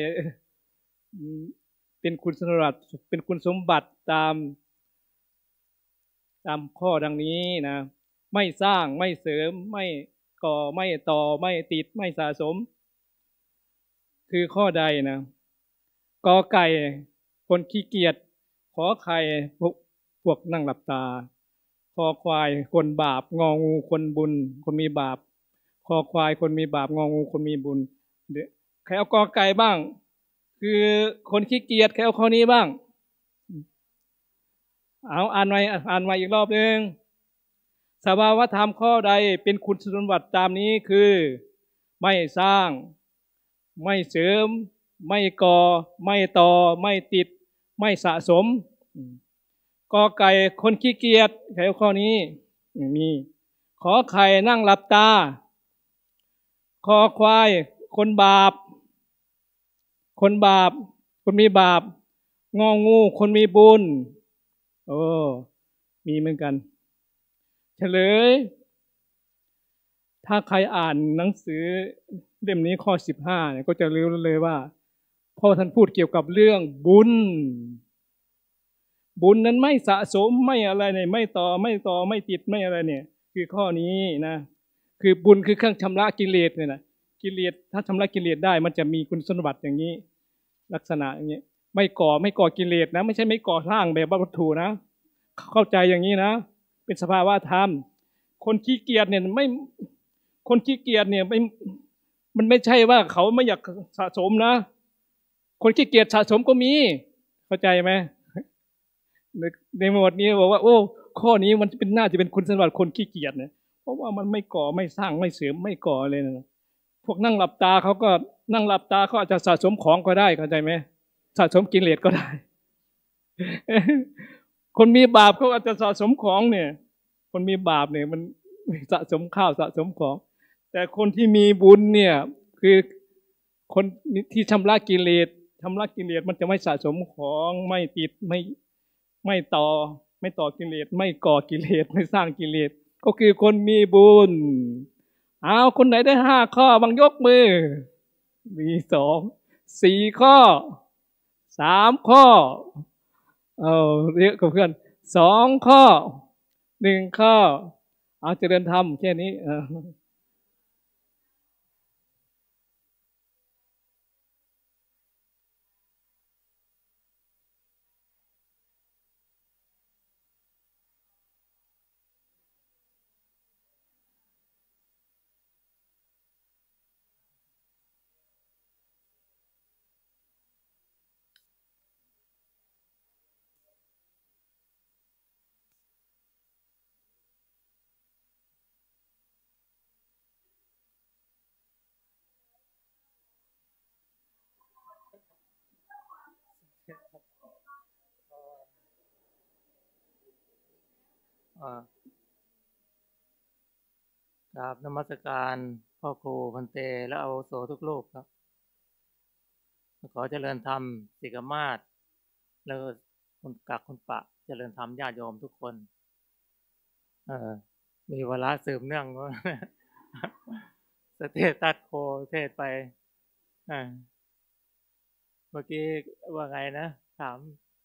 เป็นคุณสมบัติเป็นคุณสมบัติตามตามข้อดังนี้นะไม่สร้างไม่เสริมไม่ก่อไม่ต่อไม่ติดไม่สะสมคือข้อใดนะกอไก่คนขี้เกียจขอไข่พวกพวกนั่งหลับตาคอควายคนบาปงองูคนบุญคนมีบาปคอควายคนมีบาปงองูคนมีบุญใครเอากอไก่บ้างคือคนขี้เกียจใครเอาข้อนี้บ้างเอาอ่านใหม่อ่านใหม่อีกรอบนึงสภาวธรรมข้อใดเป็นคุณสมบัติตามนี้คือไม่สร้างไม่เสริมไม่ก่อไม่ต่อไม่ติดไม่สะสมกอไก่คนขี้เกียจใครเอาข้อนี้มีขอไข่นั่งหลับตาคอควายคนบาปคนบาปคนมีบาปงองูคนมีบุญโอ้มีเหมือนกันเฉลยถ้าใครอ่านหนังสือเล่มนี้ข้อสิบห้าเนี่ยก็จะรู้เลยว่าพ่อท่านพูดเกี่ยวกับเรื่องบุญบุญนั้นไม่สะสมไม่อะไรเนี่ยไม่ต่อไม่ต่อไม่ติดไม่อะไรเนี่ยคือข้อนี้นะคือบุญคือเครื่องชำระกิเลสเนี่ยนะกิเลสถ้าชำระกิเลสได้มันจะมีคุณสมบัติอย่างนี้ลักษณะอย่างนี้ไม่ก่อไม่ก่อกิเลสนะไม่ใช่ไม่ก่อสร้างแบบวัตถุนะเข้าใจอย่างนี้นะเป็นสภาวะธรรมคนขี้เกียจเนี่ยไม่คนขี้เกียจเนี่ยไม่มันไม่ใช่ว่าเขาไม่อยากสะสมนะคนขี้เกียจสะสมก็มีเข้าใจไหมในหมวดนี้บอกว่าโอ้ข้อนี้มันเป็นน่าจะเป็นคุณสมบัติคนขี้เกียจเนี่ยเพราะว่ามันไม่ก่อไม่สร้างไม่เสริมไม่ก่อเลยนะพวกนั่งหลับตาเขาก็นั่งหลับตาเขาอาจจะสะสมของก็ได้เข้าใจไหมสะสมกิเลสก็ได้ คนมีบาปเขาอาจจะสะสมของเนี่ยคนมีบาปเนี่ยมันสะสมข้าวสะสมของแต่คนที่มีบุญเนี่ยคือคนที่ชำระกิเลสชำระกิเลสมันจะไม่สะสมของไม่ติดไม่ไม่ต่อไม่ต่อกิเลสไม่ก่อกิเลสไม่สร้างกิเลสก็คือคนมีบุญเอาคนไหนได้ห้าข้อบางยกมือมีสองสี่ข้อสามข้อเอาเรียกกับเพื่อนสองข้อหนึ่งข้อเอาเจริญธรรมแค่นี้เออกราบนมัสการพ่อครูพันเตและอาวุโสทุกรูปครับขอเจริญธรรมสิกมาศแล้วคุณกักคุณปะเจริญธรรมญาติโยมทุกคนเอ่อมีวาระสืบเนื่องว่าสเตตัสโคเทศไปอ่าเมื่อกี้ว่าไงนะถาม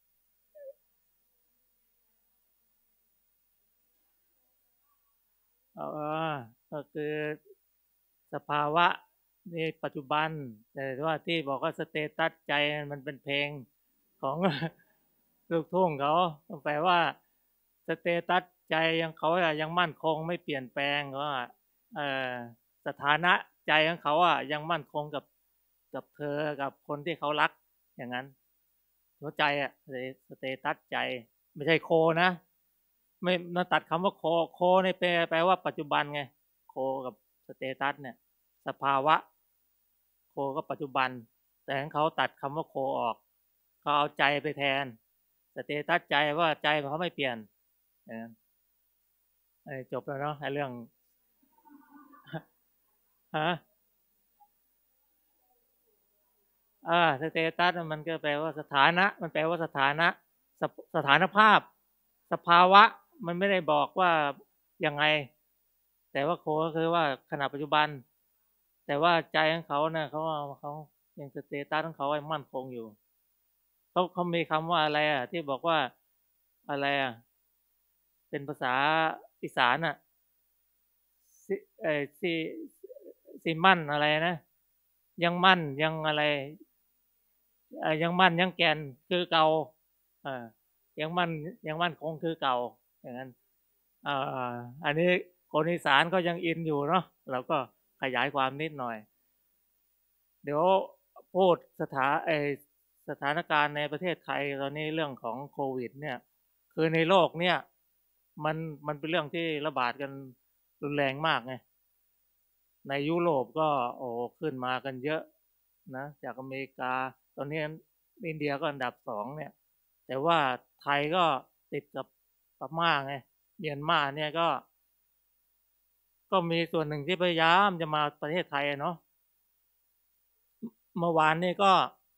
เออก็คือสภาวะในปัจจุบันแต่ว่าที่บอกว่าสเตตัสใจมันเป็นเพลงของลูกทุ่งเขาแปลว่าสเตตัสใจยังเขาอะยังมั่นคงไม่เปลี่ยนแปลงว่าเออสถานะใจของเขาอะยังมั่นคงกับกับเธอกับคนที่เขารักอย่างนั้นหัวใจอะสเตตัสใจไม่ใช่โคนะไม่มาตัดคำว่าโคโคในแปลแปลว่าปัจจุบันไงโคกับสเตตัสเนี่ยสภาวะโคก็ปัจจุบันแต่ของเขาตัดคำว่าโคออกเขาเอาใจไปแทนสเตตัสใจว่าใจเขาไม่เปลี่ยนอย่างนั้นจบแล้วเนาะไอ้เรื่องฮะอ่าสเตตัสมันก็แปลว่าสถานะมันแปลว่าสถานะสสถานภาพสภาวะมันไม่ได้บอกว่ายังไงแต่ว่าโคก็คือว่าขณะปัจจุบันแต่ว่าใจของเขาเนี่ยเขาเขายังสเตตัสของเขาไว้มั่นคงอยู่เขาเขามีคำว่าอะไรอ่ะที่บอกว่าอะไรอ่ะเป็นภาษาอีสานอ่ะสิเออสิสิมั่นอะไรนะยังมั่นยังอะไรยังมั่นยังแก่นคือเก่าอ่ายังมั่นยังมั่นคงคือเก่าอย่างนั้นอ่าอันนี้คนอีสานก็ยังอินอยู่เนาะเราก็ขยายความนิดหน่อยเดี๋ยวพูดสถาไอสถานการณ์ในประเทศไทยตอนนี้เรื่องของโควิดเนี่ยคือในโลกเนี่ยมันมันเป็นเรื่องที่ระบาดกันรุนแรงมากไงในยุโรปก็โอ้ขึ้นมากันเยอะนะจากอเมริกาตอนนี้อินเดียก็อันดับสองเนี่ยแต่ว่าไทยก็ติดกับพม่าไงเมียนมาเนี่ยก็ก็มีส่วนหนึ่งที่พยายามจะมาประเทศไทยเนาะเมื่อวานนี้ก็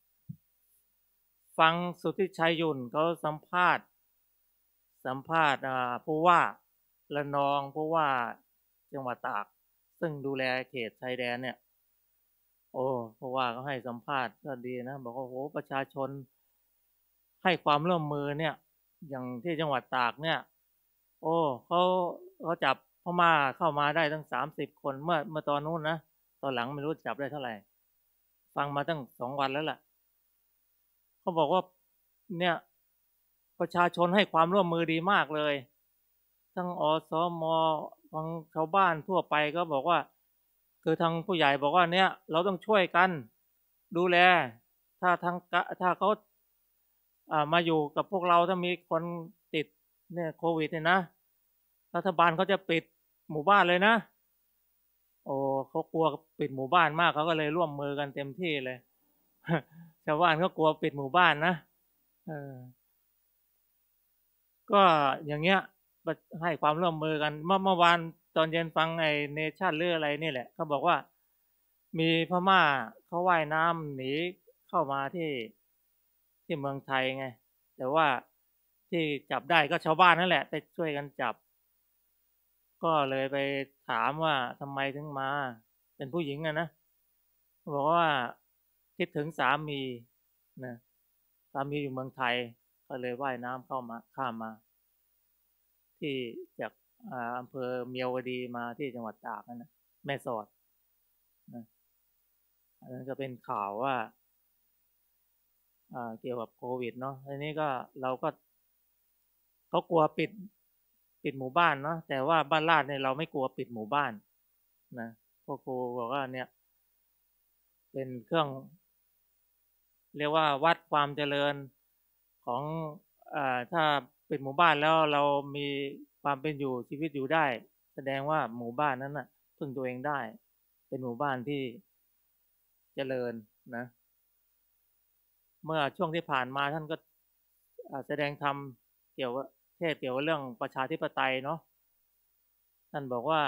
ฟังสุทธิชัยยุ่นเขาสัมภาษณ์สัมภาษณ์ผู้ว่าระนองผู้ว่าจังหวัดตากซึ่งดูแลเขตชายแดนเนี่ยโอ้ผู้ว่าเขาให้สัมภาษณ์ก็ดีนะบอกว่าโหประชาชนให้ความร่วมมือเนี่ยอย่างที่จังหวัดตากเนี่ยโอ้เขาเขาจับพม่าเข้ามาได้ตั้งสามสิบคนเมื่อเมื่อตอนนู้นนะตอนหลังไม่รู้จับได้เท่าไหร่ฟังมาตั้งสองวันแล้วล่ะเขาบอกว่าเนี่ยประชาชนให้ความร่วมมือดีมากเลยทั้งอสมทั้งชาวบ้านทั่วไปก็บอกว่าคือทางผู้ใหญ่บอกว่าเนี่ยเราต้องช่วยกันดูแลถ้าทางถ้าเขาอ่ามาอยู่กับพวกเราถ้ามีคนติดเนี่ยโควิดเนี่ยนะรัฐบาลเขาจะปิดหมู่บ้านเลยนะโอ้เขากลัวปิดหมู่บ้านมากเขาก็เลยร่วมมือกันเต็มที่เลยชาวบ้านก็กลัวปิดหมู่บ้านนะเออก็อย่างเงี้ยให้ความร่วมมือกันเมื่อเมื่อวานตอนเย็นฟังไอ้เนชั่นหรืออะไรนี่แหละเขาบอกว่ามีพม่าเขาว่ายน้ำหนีเข้ามาที่ที่เมืองไทยไงแต่ว่าที่จับได้ก็ชาวบ้านนั่นแหละไปช่วยกันจับก็เลยไปถามว่าทำไมถึงมาเป็นผู้หญิงอะนะบอกว่าคิดถึงสามีนะสามีอยู่เมืองไทยก็เลยว่ายน้ำเข้ามาข้ามมาที่จากอำเภอเมียวดีมาที่จังหวัดตากนั่นนะแม่สอดนะอันนั้นก็เป็นข่าวว่าเกี่ยวกับโควิดเนาะทีนี้ก็เราก็เขากลัวปิดปิดหมู่บ้านเนาะแต่ว่าบ้านลาดเนี่ยเราไม่กลัวปิดหมู่บ้านนะพ่อครูบอกว่าเนี่ยเป็นเครื่องเรียกว่าวัดความเจริญของอ่าถ้าเป็นหมู่บ้านแล้วเรามีความเป็นอยู่ชีวิตอยู่ได้แสดงว่าหมู่บ้านนั้นน่ะพึ่งตัวเองได้เป็นหมู่บ้านที่เจริญนะเมื่อช่วงที่ผ่านมาท่านก็แสดงธรรมเกี่ยวกับเทศเกี่ยวกับเรื่องประชาธิปไตยเนาะท่านบอกว่า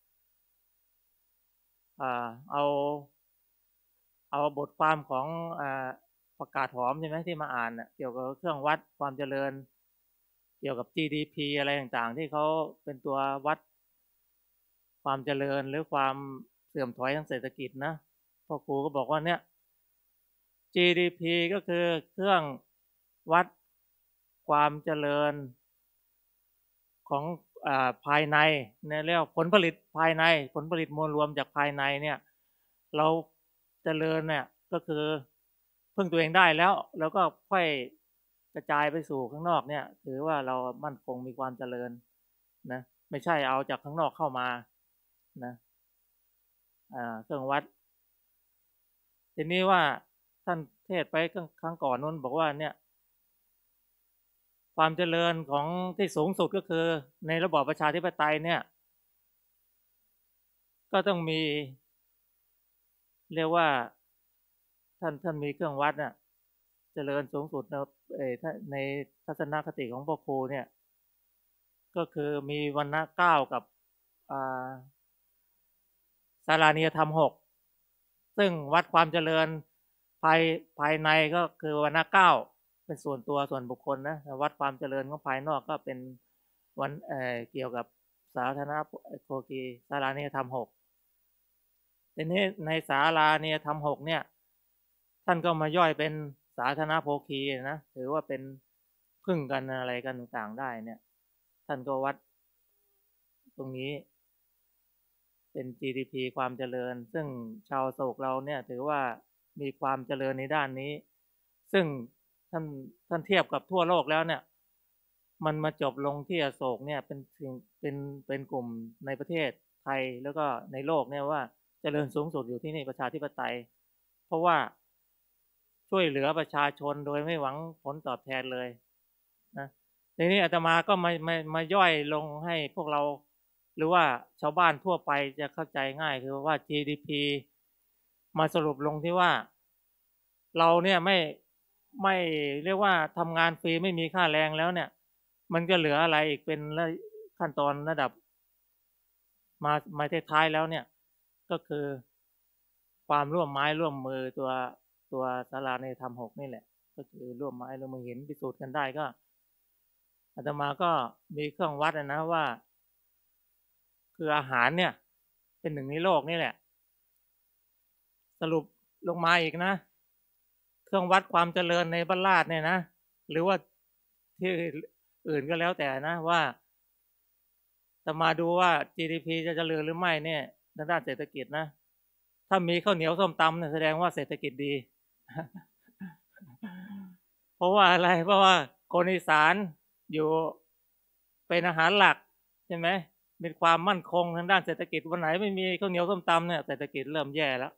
อ่าเอาเอาบทความของอ่าประกาศหอมใช่ไหมที่มาอ่านเน่ยเกี่ยวกับเครื่องวัดความเจริญเกี่ยวกับ จี ดี พี อะไรต่างๆที่เขาเป็นตัววัดความเจริญหรือความเสื่อมถอยทางเศรษฐกิจนะพ่อครูก็บอกว่าเนี่ย จี ดี พี ก็คือเครื่องวัดความเจริญของอ่าภายในเนี่ยเรียกผลผลิตภายในผลผลิตมวลรวมจากภายในเนี่ยเราเจริญเนี่ยก็คือพึ่งตัวเองได้แล้วแล้วก็ค่อยกระจายไปสู่ข้างนอกเนี่ยถือว่าเรามั่นคงมีความเจริญนะไม่ใช่เอาจากข้างนอกเข้ามานะอ่าเครื่องวัดทีนี้ว่าท่านเทศไปครั้งก่อนนู้นบอกว่าเนี่ยความเจริญของที่สูงสุดก็คือในระบอบประชาธิปไตยเนี่ยก็ต้องมีเรียกว่าท่านท่านมีเครื่องวัดน่ะเจริญสูงสุดในในทัศนคติของพ่อครูเนี่ยก็คือมีวรรณะเก้ากับศาลานิยธรรมหกซึ่งวัดความเจริญภายภายในก็คือวรรณะเก้าเป็นส่วนตัวส่วนบุคคลนะวัดความเจริญของภายนอกก็เป็นวันเอ่อเกี่ยวกับสาธารณโภคีศาลานิยธรรมหกทีนี้ในศาลานิยธรรมหกเนี่ยท่านก็มาย่อยเป็นสาธารณโภคีนะถือว่าเป็นพึ่งกันอะไรกันต่างๆได้เนี่ยท่านก็วัดตรงนี้เป็น จี ดี พี ความเจริญซึ่งชาวโศกเราเนี่ยถือว่ามีความเจริญในด้านนี้ซึ่งท่านท่านเทียบกับทั่วโลกแล้วเนี่ยมันมาจบลงที่อโศกเนี่ยเป็นเป็นเป็นกลุ่มในประเทศไทยแล้วก็ในโลกเนี่ยว่าเจริญสูงสุดอยู่ที่นี่ประชาธิปไตยเพราะว่าช่วยเหลือประชาชนโดยไม่หวังผลตอบแทนเลยนะทีนี้อาตมาก็มามามาย่อยลงให้พวกเราหรือว่าชาวบ้านทั่วไปจะเข้าใจง่ายคือว่า จี ดี พี มาสรุปลงที่ว่าเราเนี่ยไม่ไม่เรียกว่าทำงานฟรีไม่มีค่าแรงแล้วเนี่ยมันก็เหลืออะไรอีกเป็นขั้นตอนระดับมามาท้ายๆแล้วเนี่ยก็คือความร่วมไม้ร่วมมือตัวตัวศาลานิยธรรมหกนี่แหละก็คือร่วมไม้ร่วมมือเห็นพิสูจน์กันได้ก็อาตมาก็มีเครื่องวัดนะว่าคืออาหารเนี่ยเป็นหนึ่งในโลกนี่แหละสรุปลงมาอีกนะเครื่องวัดความเจริญในบ้านลาดเนี่ยนะหรือว่าที่อื่นก็แล้วแต่นะว่าจะมาดูว่า จี ดี พี จะเจริญหรือไม่เนี่ยในด้านเศรษฐกิจนะถ้ามีข้าวเหนียวส้มตำเนี่ยแสดงว่าเศรษฐกิจดี เพราะว่าอะไรเพราะว่าคนอีสานอยู่เป็นอาหารหลักใช่ไหมมีความมั่นคงทางด้านเศรษฐกิจวันไหนไม่มีข้าวเหนียวส้มตำเนี่ยเศรษฐกิจเริ่มแย่แล้ว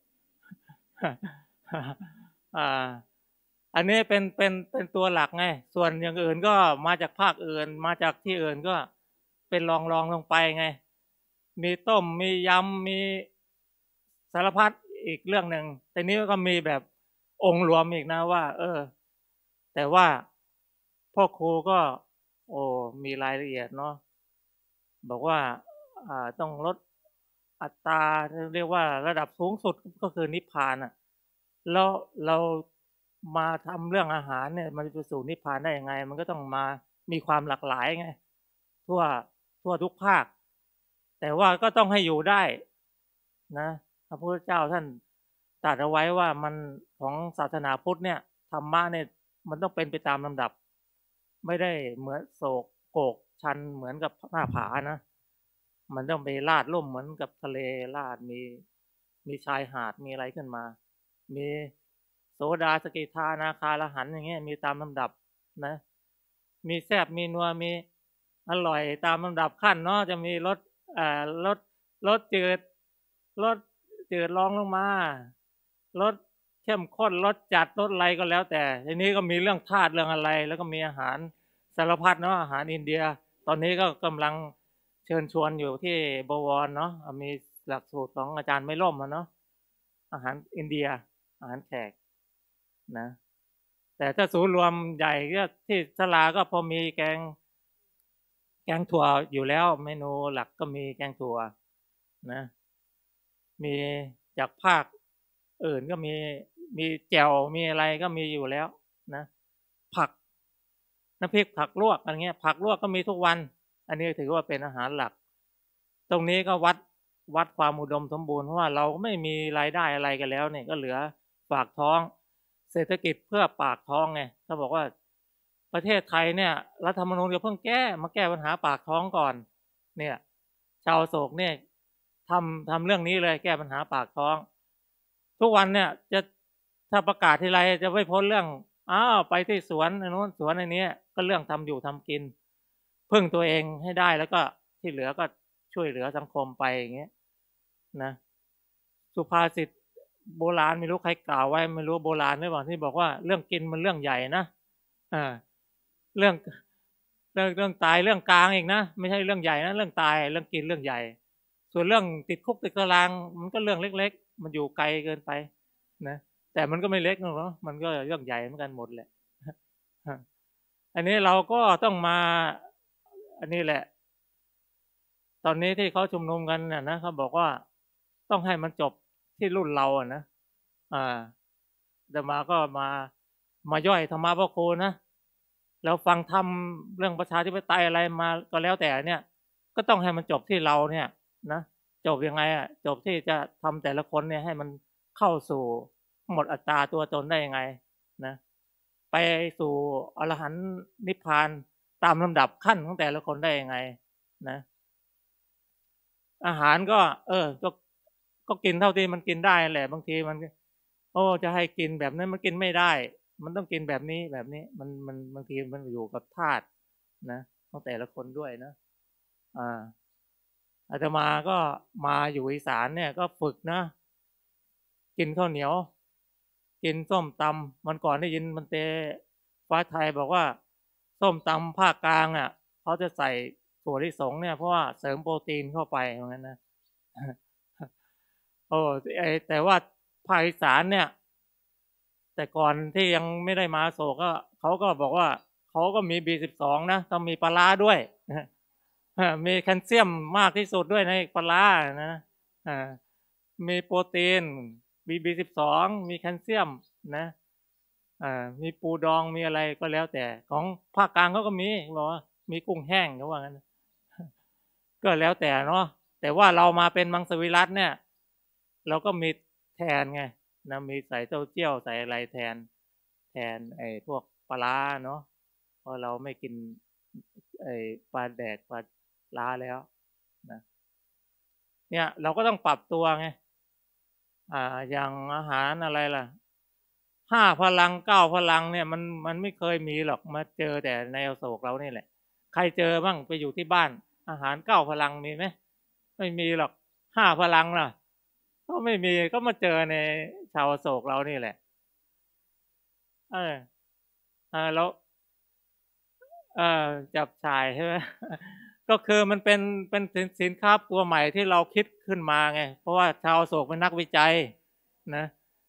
อ่าอันนี้เป็นเป็นเป็นตัวหลักไงส่วนอย่างอื่นก็มาจากภาคอื่นมาจากที่อื่นก็เป็นรองรองลงไปไงมีต้มมียำมีสารพัดอีกเรื่องหนึ่งแต่นี้ก็มีแบบองค์รวมอีกนะว่าเออแต่ว่าพ่อครูก็โอ้มีรายละเอียดเนาะบอกว่าอ่าต้องลดอัตราเรียกว่าระดับสูงสุดก็คือนิพพานอ่ะแล้วเรามาทำเรื่องอาหารเนี่ยมันจะไปสู่นิพพานได้ยังไงมันก็ต้องมามีความหลากหลายไงทั่วทั่วทุกภาคแต่ว่าก็ต้องให้อยู่ได้นะพระพุทธเจ้าท่านตรัสเอาไว้ว่ามันของศาสนาพุทธเนี่ยธรรมะเนี่ยมันต้องเป็นไปตามลำดับไม่ได้เหมือนโศกโกกชันเหมือนกับหน้าผานะมันต้องไปลาดล่มเหมือนกับทะเลลาดมีมีชายหาดมีอะไรขึ้นมามีโสดาสกิทานาคาอรหันต์อย่างเงี้ยมีตามลำดับนะมีแซ่บมีนัวมีอร่อยตามลำดับขั้นเนาะจะมีรสอ่ารสรสจืดรสจืดรองลงมารสเข้มข้นรสจัดรสอะไรก็แล้วแต่ทีนี้ก็มีเรื่องธาตุเรื่องอะไรแล้วก็มีอาหารสารพัดเนาะอาหารอินเดียตอนนี้ก็กำลังเชิญชวนอยู่ที่บวรเนาะมีหลักสูตรของอาจารย์ไม่ล่มเนาะอาหารอินเดียอาหารแขกนะแต่ถ้าศูนย์รวมใหญ่ก็ที่ศาลาก็พอมีแกงแกงถั่วอยู่แล้วเมนูหลักก็มีแกงถั่วนะมีจากภาคอื่นก็มีมีแจ่วมีอะไรก็มีอยู่แล้วนะผักน้ำพริกผักลวกอะไรเงี้ยผักลวกก็มีทุกวันอันนี้ถือว่าเป็นอาหารหลักตรงนี้ก็วัดวัดความอุดมสมบูรณ์เพราะว่าเราไม่มีรายได้อะไรกันแล้วเนี่ยก็เหลือปากท้องเศรษฐกิจเพื่อปากท้องไงเขาบอกว่าประเทศไทยเนี่ยรัฐธรรมนูญก็เพิ่งแก้มาแก้ปัญหาปากท้องก่อนเนี่ยชาวโศกเนี่ยทำทำเรื่องนี้เลยแก้ปัญหาปากท้องทุกวันเนี่ยจะถ้าประกาศทีไรจะไม่พ้นเรื่องอ้าวไปที่สวนอันนู้นสวนอันนี้ก็เรื่องทำอยู่ทำกินพึ่งตัวเองให้ได้แล้วก็ที่เหลือก็ช่วยเหลือสังคมไปอย่างเงี้ยนะสุภาษิตโบราณไม่รู้ใครกล่าวไว้ไม่รู้โบราณหรือเปล่าที่บอกว่าเรื่องกินมันเรื่องใหญ่นะอ่าเรื่องเรื่องเรื่องตายเรื่องกลางอีกนะไม่ใช่เรื่องใหญ่นะเรื่องตายเรื่องกินเรื่องใหญ่ส่วนเรื่องติดคุกติดตารางมันก็เรื่องเล็กๆมันอยู่ไกลเกินไปนะแต่มันก็ไม่เล็กหรอกเนาะมันก็เรื่องใหญ่เหมือนกันหมดแหละอันนี้เราก็ต้องมาอันนี้แหละตอนนี้ที่เขาชุมนุมกันน่ะนะเขาบอกว่าต้องให้มันจบที่รุ่นเราอ่ะนะอ่าเดี๋ยวมาก็มามาย่อยธรรมะพระโคนะแล้วฟังธรรมเรื่องประชาธิปไตยอะไรมาก็แล้วแต่เนี่ยก็ต้องให้มันจบที่เราเนี่ยนะจบยังไงอ่ะจบที่จะทำแต่ละคนเนี่ยให้มันเข้าสู่หมดอัตตาตัวตนได้ยังไงนะไปสู่อรหันต์นิพพานตามลำดับขั้นของแต่ละคนได้ยังไงนะอาหารก็เออก็ก็กินเท่าที่มันกินได้แหละบางทีมันโอ้จะให้กินแบบนั้นมันกินไม่ได้มันต้องกินแบบนี้แบบนี้มันมันบางทีมันอยู่กับธาตุนะของแต่ละคนด้วยนะอ่าอาตมาก็มาอยู่อีสานเนี่ยก็ฝึกนะกินข้าวเหนียวกินส้มตำมันก่อนได้ยินมันเตฟ้าไทยบอกว่าส้มตำภาคกลางอ่ะเขาจะใส่ถั่วลิสงเนี่ยเพราะว่าเสริมโปรตีนเข้าไปเหมือนกันนะโอ้ไอแต่ว่าภาคอีสานเนี่ยแต่ก่อนที่ยังไม่ได้มาโศกก็เขาก็บอกว่าเขาก็มี บี สิบสอง นะต้องมีปลาร้าด้วยมีแคลเซียมมากที่สุดด้วยในปลาร้านะมีโปรตีนมี บี สิบสอง มีแคลเซียมนะอ่ามีปูดองมีอะไรก็แล้วแต่ของภาคกลางเขาก็มีบอกว่ามีกุ้งแห้งเขาว่างั้นก็แล้วแต่เนาะแต่ว่าเรามาเป็นมังสวิรัติเนี่ยเราก็มีแทนไงนะมีใส่เต้าเจี้ยวใส่อะไรแทนแทนไอ้พวกปลาร้าเนาะเพราะเราไม่กินไอ้ปลาแดกปลาล้าแล้วนะเนี่ยเราก็ต้องปรับตัวไงอ่าอย่างอาหารอะไรล่ะห้าพลังเก้าพลังเนี่ยมันมันไม่เคยมีหรอกมาเจอแต่ในอโศกเรานี่แหละใครเจอบ้างไปอยู่ที่บ้านอาหารเก้าพลังมีไหมไม่มีหรอกห้าพลังล่ะก็ไม่มีก็มาเจอในชาวอโศกเรานี่แหละเออเออแล้วเออจับชายใช่ไหมก็คือมันเป็นเป็นสินค้าตัวใหม่ที่เราคิดขึ้นมาไงเพราะว่าชาวอโศกเป็นนักวิจัยนะ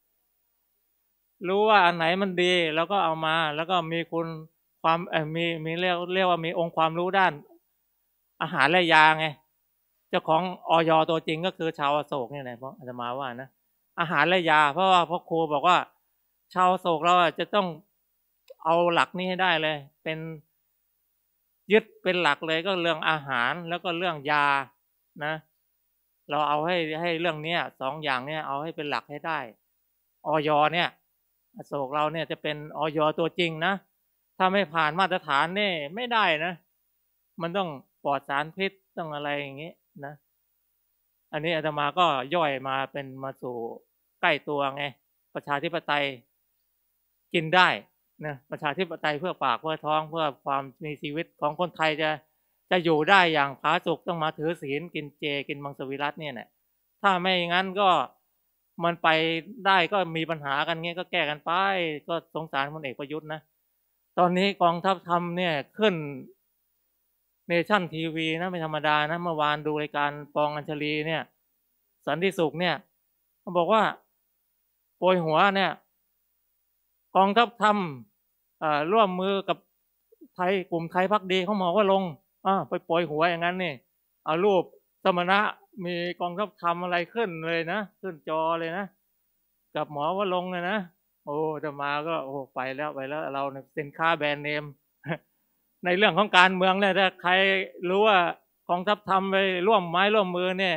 รู้ว่าอันไหนมันดีแล้วก็เอามาแล้วก็มีคุณความเออมีมีเรียกเรียกว่ามีองค์ความรู้ด้านอาหารและยาไงเจ้าของอย.ตัวจริงก็คือชาวอโศกนี่แหละเพราะอาตมาว่านะอาหารและยาเพราะว่าพ่อครูบอกว่าชาวอโศกเราจะต้องเอาหลักนี้ให้ได้เลยเป็นยึดเป็นหลักเลยก็เรื่องอาหารแล้วก็เรื่องยานะเราเอาให้ให้เรื่องเนี้ยสองอย่างเนี้ยเอาให้เป็นหลักให้ได้อย.เนี่ยอโศกเราเนี่ยจะเป็นอย.ตัวจริงนะถ้าไม่ผ่านมาตรฐานนี่ไม่ได้นะมันต้องปลอดสารพิษต้องอะไรอย่างงี้นะอันนี้อาตมาก็ย่อยมาเป็นมาสู่ใกล้ตัวไงประชาธิปไตยกินได้นะประชาธิปไตยเพื่อปากเพื่อท้องเพื่อความมีชีวิตของคนไทยจะจะอยู่ได้อย่างผาสุกต้องมาถือศีลกินเจกินมังสวิรัติเนี่ยแหละถ้าไม่งั้นก็มันไปได้ก็มีปัญหากันเงี้ยก็แก้กันไปก็สงสารพลเอกประยุทธ์นะตอนนี้กองทัพธรรมเนี่ยขึ้นเนชั่นทีวีนะไม่ธรรมดานะเมื่อวานดูรายการปองอัญชลีเนี่ยสันติสุขเนี่ยเขาบอกว่าโปรยหัวเนี่ยกองทัพธรรมร่วมมือกับไทยกลุ่มไทยพักดีเขาบอกว่าลงไปโปรยหัวอย่างนั้นนี่เอารูปสมณะมีกองทัพธรรมอะไรขึ้นเลยนะขึ้นจอเลยนะกับหมอว่าลงเลยนะโอ้จะมาก็โอ้ไปแล้วไปแล้วเราสินค้าแบรนด์เนมในเรื่องของการเมืองเนี่ยถ้าใครรู้ว่ากองทัพธรรมไปร่วมไม้ร่วมมือเนี่ย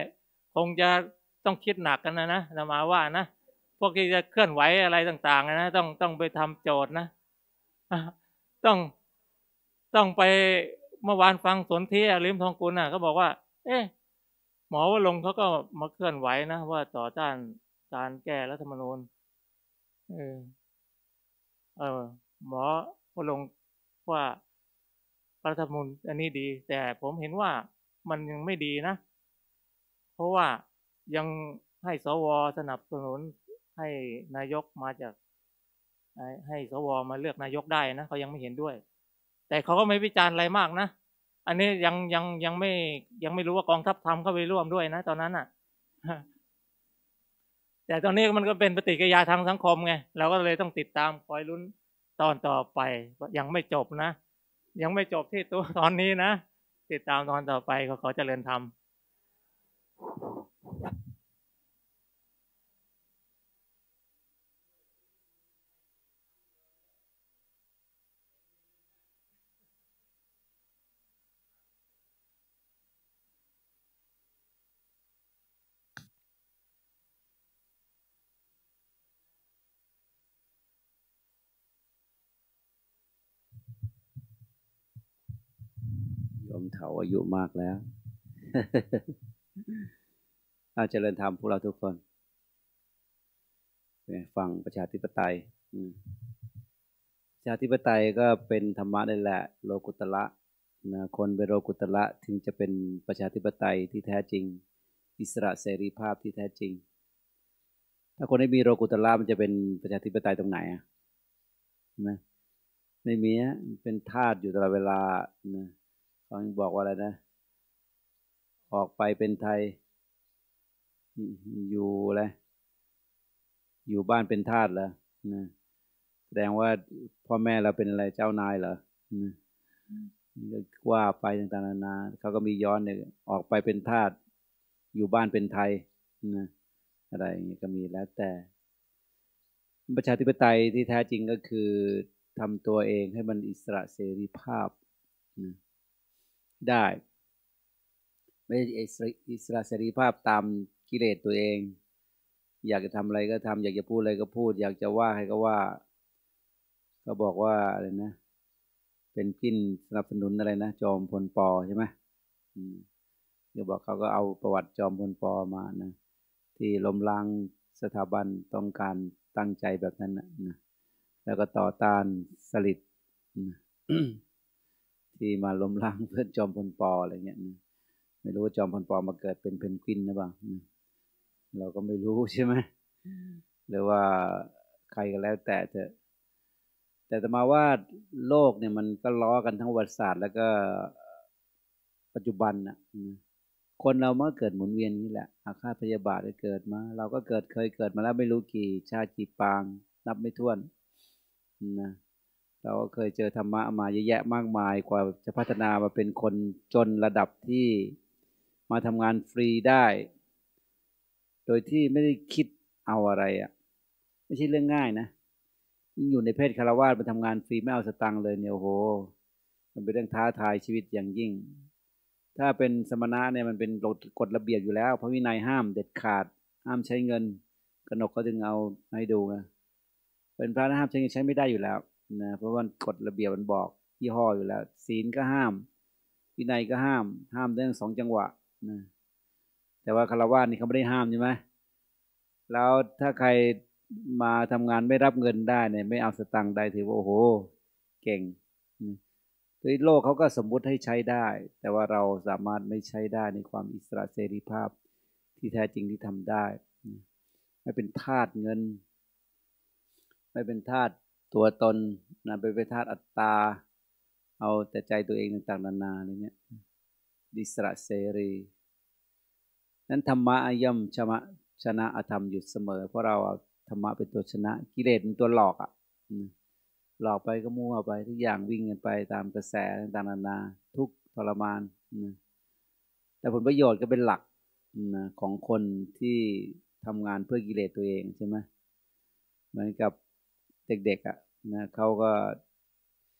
คงจะต้องคิดหนักกันนะนะอาตมาว่านะพวกที่จะเคลื่อนไหวอะไรต่างๆนะต้องต้องไปทำโจทย์นะต้องต้องไปเมื่อวานฟังสนธิลิ้มทองกุลน่ะเขาบอกว่าเอ๊ะหมอวรงค์เขาก็มาเคลื่อนไหวนะว่าต่อต้านการแก้รัฐธรรมนูญเออเออหมอวรงค์ว่ารัฐธรรมนูญอันนี้ดีแต่ผมเห็นว่ามันยังไม่ดีนะเพราะว่ายังให้สวสนับสนุนให้นายกมาจากให้สวมาเลือกนายกได้นะเขายังไม่เห็นด้วยแต่เขาก็ไม่วิจารณ์อะไรมากนะอันนี้ยังยังยังไม่ยังไม่รู้ว่ากองทัพธรรมเข้าไปร่วมด้วยนะตอนนั้นอ่ะแต่ตอนนี้มันก็เป็นปฏิกิริยาทางสังคมไงเราก็เลยต้องติดตามคอยลุ้นตอนต่อไปยังไม่จบนะยังไม่จบที่ตัวตอนนี้นะติดตามตอนต่อไปก็ขอเจริญธรรมโยมเถาอายุมากแล้ว เราเจริญธรรมพวกเราทุกคนฟังประชาธิปไตยประชาธิปไตยก็เป็นธรรมะนั่นแหละโลกุตระนะคนเป็นโลกุตระถึงจะเป็นประชาธิปไตยที่แท้จริงอิสระเสรีภาพที่แท้จริงถ้าคนไม่มีโลกุตระมันจะเป็นประชาธิปไตยตรงไหนอ่ะนะไม่มีอ่ะเป็นทาสอยู่ตลอดเวลานะเขาบอกว่าอะไรนะออกไปเป็นไทยอยู่อะไรอยู่บ้านเป็นทาสเหรอนะแสดงว่าพ่อแม่เราเป็นอะไรเจ้านายเหรอว่าไปต่างๆนานาเขาก็มีย้อนเนี่ยออกไปเป็นทาสอยู่บ้านเป็นไทยนะอะไรอย่างนี้ก็มีแล้วแต่ประชาธิปไตยที่แท้จริงก็คือทำตัวเองให้มันอิสระเสรีภาพนะได้ไม่อิสระเสรีภาพตามกิเลสตัวเองอยากจะทำอะไรก็ทำอยากจะพูดอะไรก็พูดอยากจะว่าใครก็ว่าก็บอกว่าอะไรนะเป็นกิ้นสนับสนุนอะไรนะจอมพลป.ใช่ไหมอืมเดี๋ยวบอกเขาก็เอาประวัติจอมพลป.มานะที่ล้มล้างสถาบันต้องการตั้งใจแบบนั้นนะนะแล้วก็ต่อต้านสลิดนะที่มาล้มล้างเพื่อนจอมพลป.อะไรเงี้ยนะไม่รู้ว่าจอมพลป.มาเกิดเป็นเพนกวินหรือเปล่าเราก็ไม่รู้ใช่ไหมหรือว่าใครก็แล้วแต่เถอะแต่แต่มาว่าโลกเนี่ยมันก็ล้อกันทั้งประวัติศาสตร์แล้วก็ปัจจุบันนะคนเราเมื่อเกิดหมุนเวียนนี้แหละอาฆาตพยาบาทได้เกิดมาเราก็เกิดเคยเกิดมาแล้วไม่รู้กี่ชาติกี่ปางนับไม่ถ้วนนะเราก็เคยเจอธรรมะมาเยอะแยะมากมายกว่าจะพัฒนามาเป็นคนจนระดับที่มาทำงานฟรีได้โดยที่ไม่ได้คิดเอาอะไรอ่ะไม่ใช่เรื่องง่ายนะยิ่งอยู่ในเพศคฤหัสถ์มาทำงานฟรีไม่เอาสตังค์เลยเนี่ยโอ้โหมันเป็นเรื่องท้าทายชีวิตอย่างยิ่งถ้าเป็นสมณะเนี่ยมันเป็นกฎระเบียบอยู่แล้วพระวินัยห้ามเด็ดขาดห้ามใช้เงินกนกเขาจึงเอาให้ดูนะเป็นพระห้ามใช้เงินใช้ไม่ได้อยู่แล้วนะเพราะว่ากฎระเบียบมันบอกยี่ห้ออยู่แล้วศีลก็ห้ามวินัยก็ห้ามห้ามเรื่องสองจังหวะนะแต่ว่าคฤหัสถ์นี่เขาไม่ได้ห้ามใช่ไหมแล้วถ้าใครมาทำงานไม่รับเงินได้เนี่ยไม่เอาสตังค์ได้ถือว่าโอ้โหเก่งโดยโลกเขาก็สมมุติให้ใช้ได้แต่ว่าเราสามารถไม่ใช้ได้ในความอิสระเสรีภาพที่แท้จริงที่ทำได้ไม่เป็นทาสเงินไม่เป็นทาสตัวตนนะไปเป็นทาสอัตตาเอาแต่ใจตัวเองต่างๆนานาอะไรเงี้ยอิสระเสรีนั้นธรรมะย่อมชนะชนะอธรรมอยู่เสมอเพราะเราเอาธรรมะเป็นตัวชนะกิเลสเป็นตัวหลอกอ่ะหลอกไปก็มั่วไปทุกอย่างวิ่งกันไปตามกระแสต่างๆนานาทุกทรมานนะแต่ผลประโยชน์ก็เป็นหลักนะของคนที่ทำงานเพื่อกิเลสตัวเองใช่ไหมเหมือนกับเด็กๆอ่ะนะเขาก็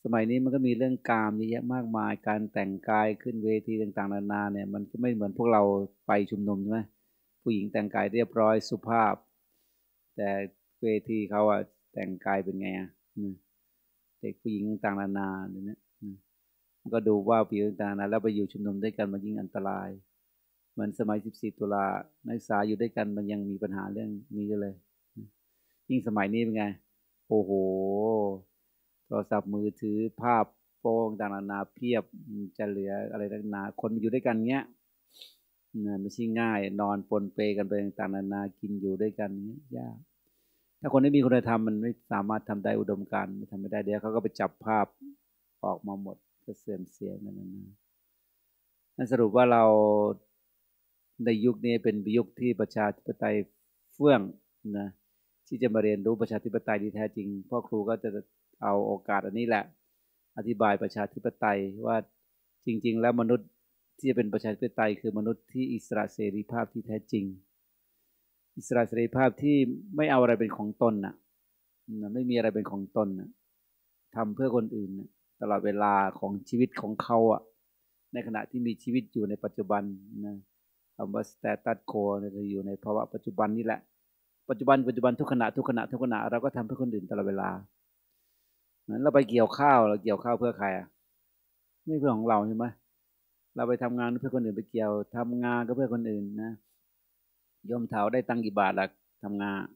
สมัยนี้มันก็มีเรื่องกามเยอะแยะมากมายการแต่งกายขึ้นเวทีต่างๆนานาเนี่ยมันก็ไม่เหมือนพวกเราไปชุมนุมใช่ไหมผู้หญิงแต่งกายเรียบร้อยสุภาพแต่เวทีเขาอะแต่งกายเป็นไงอะเด็กผู้หญิงต่างๆนานาเนี่ยมันก็ดูว่าผิวต่างๆนานาแล้วไปอยู่ชุมนุมด้วยกันมันยิ่งอันตรายเหมือนสมัยสิบสี่ตุลานักศึกษาอยู่ด้วยกันมันยังมีปัญหาเรื่องนี้ก็เลยยิ่งสมัยนี้เป็นไงโอ้โหโทรศัพท์มือถือภาพโป้งต่างๆนานาเพียบจะเหลืออะไรต่างๆนานาคนอยู่ด้วยกันเงี้ยเนี่ยไม่ใช่ง่ายนอนปนเปกันไปต่างๆนานากินอยู่ด้วยกันเงี้ยยากถ้าคนไม่มีคุณธรรมมันไม่สามารถทำได้อุดมการณ์ไม่ทำไม่ได้เดี๋ยวเขาก็ไปจับภาพออกมาหมดก็เสื่อมเสียนั่นนะนั่นสรุปว่าเราในยุคนี้เป็นยุคที่ประชาธิปไตยเฟื่องนะที่จะมาเรียนรู้ประชาธิปไตยที่แท้จริงพ่อครูก็จะเอาโอกาสอันนี้แหละอธิบายประชาธิปไตยว่าจริงๆแล้วมนุษย์ที่จะเป็นประชาธิปไตยคือมนุษย์ที่อิสระเสรีภาพที่แท้จริงอิสระเสรีภาพที่ไม่เอาอะไรเป็นของตนน่ะไม่มีอะไรเป็นของตนน่ะทำเพื่อคนอื่นน่ะตลอดเวลาของชีวิตของเขาอ่ะในขณะที่มีชีวิตอยู่ในปัจจุบันนะคำว่า status quo เนี่ยจะอยู่ในภาวะปัจจุบันนี่แหละปัจจุบันปัจจุบันทุกขณะทุกขณะทุกขณะเราก็ทำเพื่อคนอื่นตลอดเวลาเหมือนเราไปเกี่ยวข้าวเราเกี่ยวข้าวเพื่อใครอ่ะไม่เพื่อของเราใช่ไหมเราไปทำงานเพื่อคนอื่นไปเกี่ยวทำงานก็เพื่อคนอื่นนะยมเถาได้ตังกี่บาทล่ะทำงาน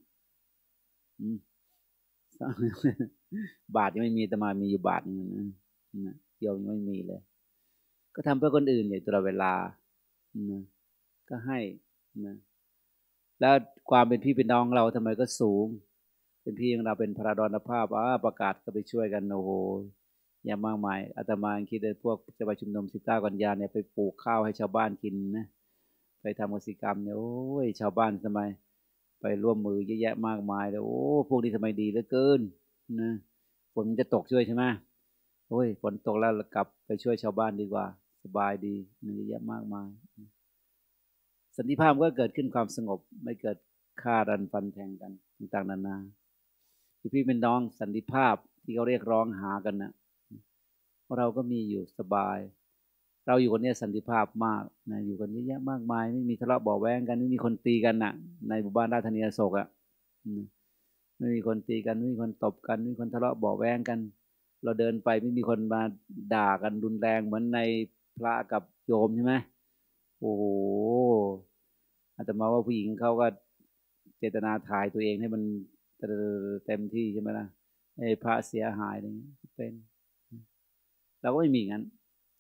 บาทยังไม่มีแต่มามีอยู่บาทนึงนะโยมยังไม่มีเลยก็ทำเพื่อคนอื่นอยู่ตลอดเวลานะก็ให้นะแล้วความเป็นพี่เป็นน้องเราทำไมก็สูงเป็นพี่ของเราเป็นพระดรภาพอ่าประกาศก็ไปช่วยกันโอ้โหอย่างมากมายอาตมาคิดเลยพวกจะไปชุมนุมสิบเก้ากันยาเนี่ยไปปลูกข้าวให้ชาวบ้านกินนะไปทำกิจกรรมเนี่ยโอ้ยชาวบ้านทำไมไปร่วมมือเยอะแยะมากมายเลยโอ้พวกนี้ทำไมดีเหลือเกินนะฝนจะตกช่วยใช่ไหมโอ้ยฝนตกแล้วกลับไปช่วยชาวบ้านดีกว่าสบายดีเยอะแยะมากมายสันติภาพก็เกิดขึ้นความสงบไม่เกิดฆ่ารันฟันแทงกันต่างๆนานาที่พี่เป็นน้องสันติภาพที่เขาเรียกร้องหากันนะเราก็มีอยู่สบายเราอยู่กันเนี่ยสันติภาพมากนะอยู่กันเยอะแยะมากมายไม่มีทะเลาะเบาะแว้งกันไม่มีคนตีกันน่ะในหมู่บ้านราชธานีอโศกอ่ะไม่มีคนตีกันไม่มีคนตบกันไม่มีคนทะเลาะเบาะแว้งกันเราเดินไปไม่มีคนมาด่ากันรุนแรงเหมือนในพระกับโยมใช่ไหมโอ้โหอาตมาว่าผู้หญิงเขาก็เจตนาถ่ายตัวเองให้มันเต็มที่ใช่ไหมล่ะให้พระเสียหายอะไรอย่างนี้เป็นเราก็ไม่มีงั้น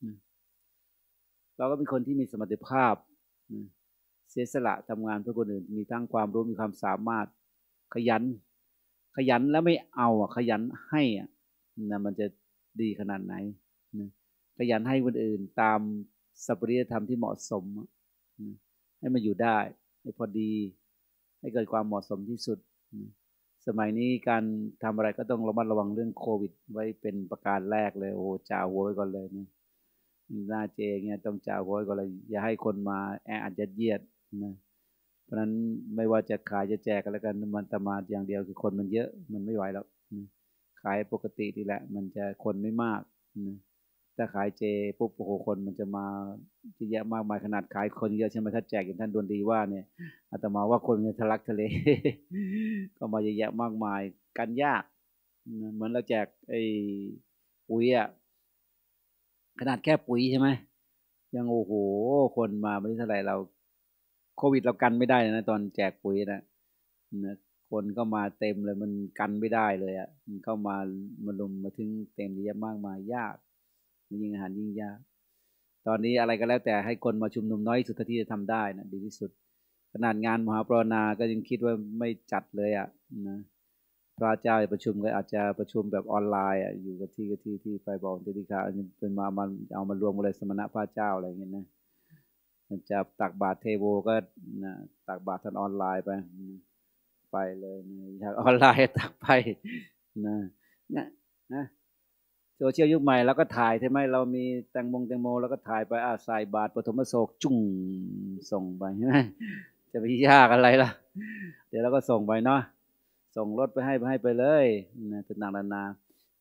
เราก็เป็นคนที่มีสมรรถภาพเสียสละทำงานเพื่อคนอื่นมีทั้งความรู้มีความสามารถขยันขยันแล้วไม่เอาอ่ะขยันให้อ่ะนะมันจะดีขนาดไหนนะขยันให้คนอื่นตามสัพพริยธรรมที่เหมาะสมนะให้มันอยู่ได้ให้พอดีให้เกิดความเหมาะสมที่สุดนะสมัยนี้การทำอะไรก็ต้องระมัดระวังเรื่องโควิดไว้เป็นประการแรกเลยโอ้จ่าหัวไว้ก่อนเลยนะหน้าเจเงี้ยต้องจ่าหัวไว้ก่อนเลยอย่าให้คนมาแออัดยัดเยียดนะเพราะนั้นไม่ว่าจะขายจะแจกกันแล้วกันมันตมาอย่างเดียวคือคนมันเยอะมันไม่ไหวแล้วนะขายปกตินี่แหละมันจะคนไม่มากนะถ้าขายเจปุ๊บโอ้โหคนมันจะมาเยอะมากมายขนาดขายคนเยอะใช่ไหมถ้าแจกอย่างท่านดวนดีว่าเนี่ยอาตมาว่าคนเนี่ยทะลักทะเล ก็มาเยอะแยะมากมายกันยากนะเหมือนเราแจกไอ้ปุ๋ยอ่ะขนาดแค่ปุ๋ยใช่ไหมยังโอ้โหคนมาไม่เท่าไหร่เราโควิดเรากันไม่ได้นะตอนแจกปุ๋ยนะนะคนก็มาเต็มเลยมันกันไม่ได้เลยอ่ะมันเข้ามามาลุมมาถึงเต็มเยอะมากมายยากยิ่งอาหารยิ่งยากตอนนี้อะไรก็แล้วแต่ให้คนมาชุมนุมน้อยสุดที่จะทำได้นะดีที่สุดขนาดงานมหาปรารถนาก็ยังคิดว่าไม่จัดเลยอ่ะนะพระเจ้าประชุมก็อาจจะประชุมแบบออนไลน์อ่ะอยู่กับที่กับที่ที่ไฟบอกเจดีย์ค่ะเป็นมามันเอามารวมกันเลยสมณะพระเจ้าอะไรอย่างเงี้ยนะมันจะตักบาตรเทโวก็นะตักบาตรทางออนไลน์ไปไปเลยนะออนไลน์ตักไปนะนะนะโซเชียลยุคใหม่แล้วก็ถ่ายใช่ไหมเรามีแตงโมแตงโมแล้วก็ถ่ายไปอ่าใส่บาตรปฐมโศกจุ่งส่งไปใช่ไหมจะไปยากอะไรล่ะเดี๋ยวเราก็ส่งไปเนาะส่งรถไปให้ไปให้ไปเลยนะต่างๆนานาแต่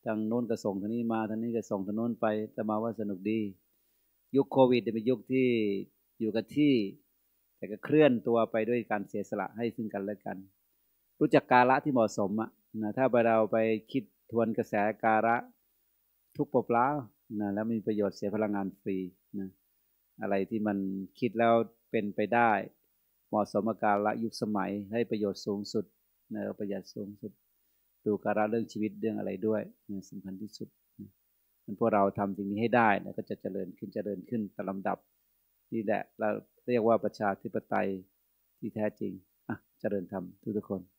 ทางโน้นก็ส่งทางนี้มาทางนี้ก็ส่งทางโน้นไปแต่มาว่าสนุกดียุคโควิดเป็นยุคที่อยู่กับที่แต่ก็เคลื่อนตัวไปด้วยการเสียสละให้ซึ่งกันและกันรู้จักกาละที่เหมาะสมอ่ะนะถ้าเราไปคิดทวนกระแสกาละทุกปปล้านะแล้วมีประโยชน์เสียพลังงานฟรีนะอะไรที่มันคิดแล้วเป็นไปได้เหมาะสมกับกาละยุคสมัยให้ประโยชน์สูงสุดนะประหยัดสูงสุดดูกาละเรื่องชีวิตเรื่องอะไรด้วยนะสำคัญที่สุดนะมันพวกเราทำสิ่งนี้ให้ได้นะก็จะเจริญขึ้นเจริญขึ้นตามลำดับนี่แหละเราเรียกว่าประชาธิปไตยที่แท้จริงอ่ะเจริญธรรมทุกทุกคน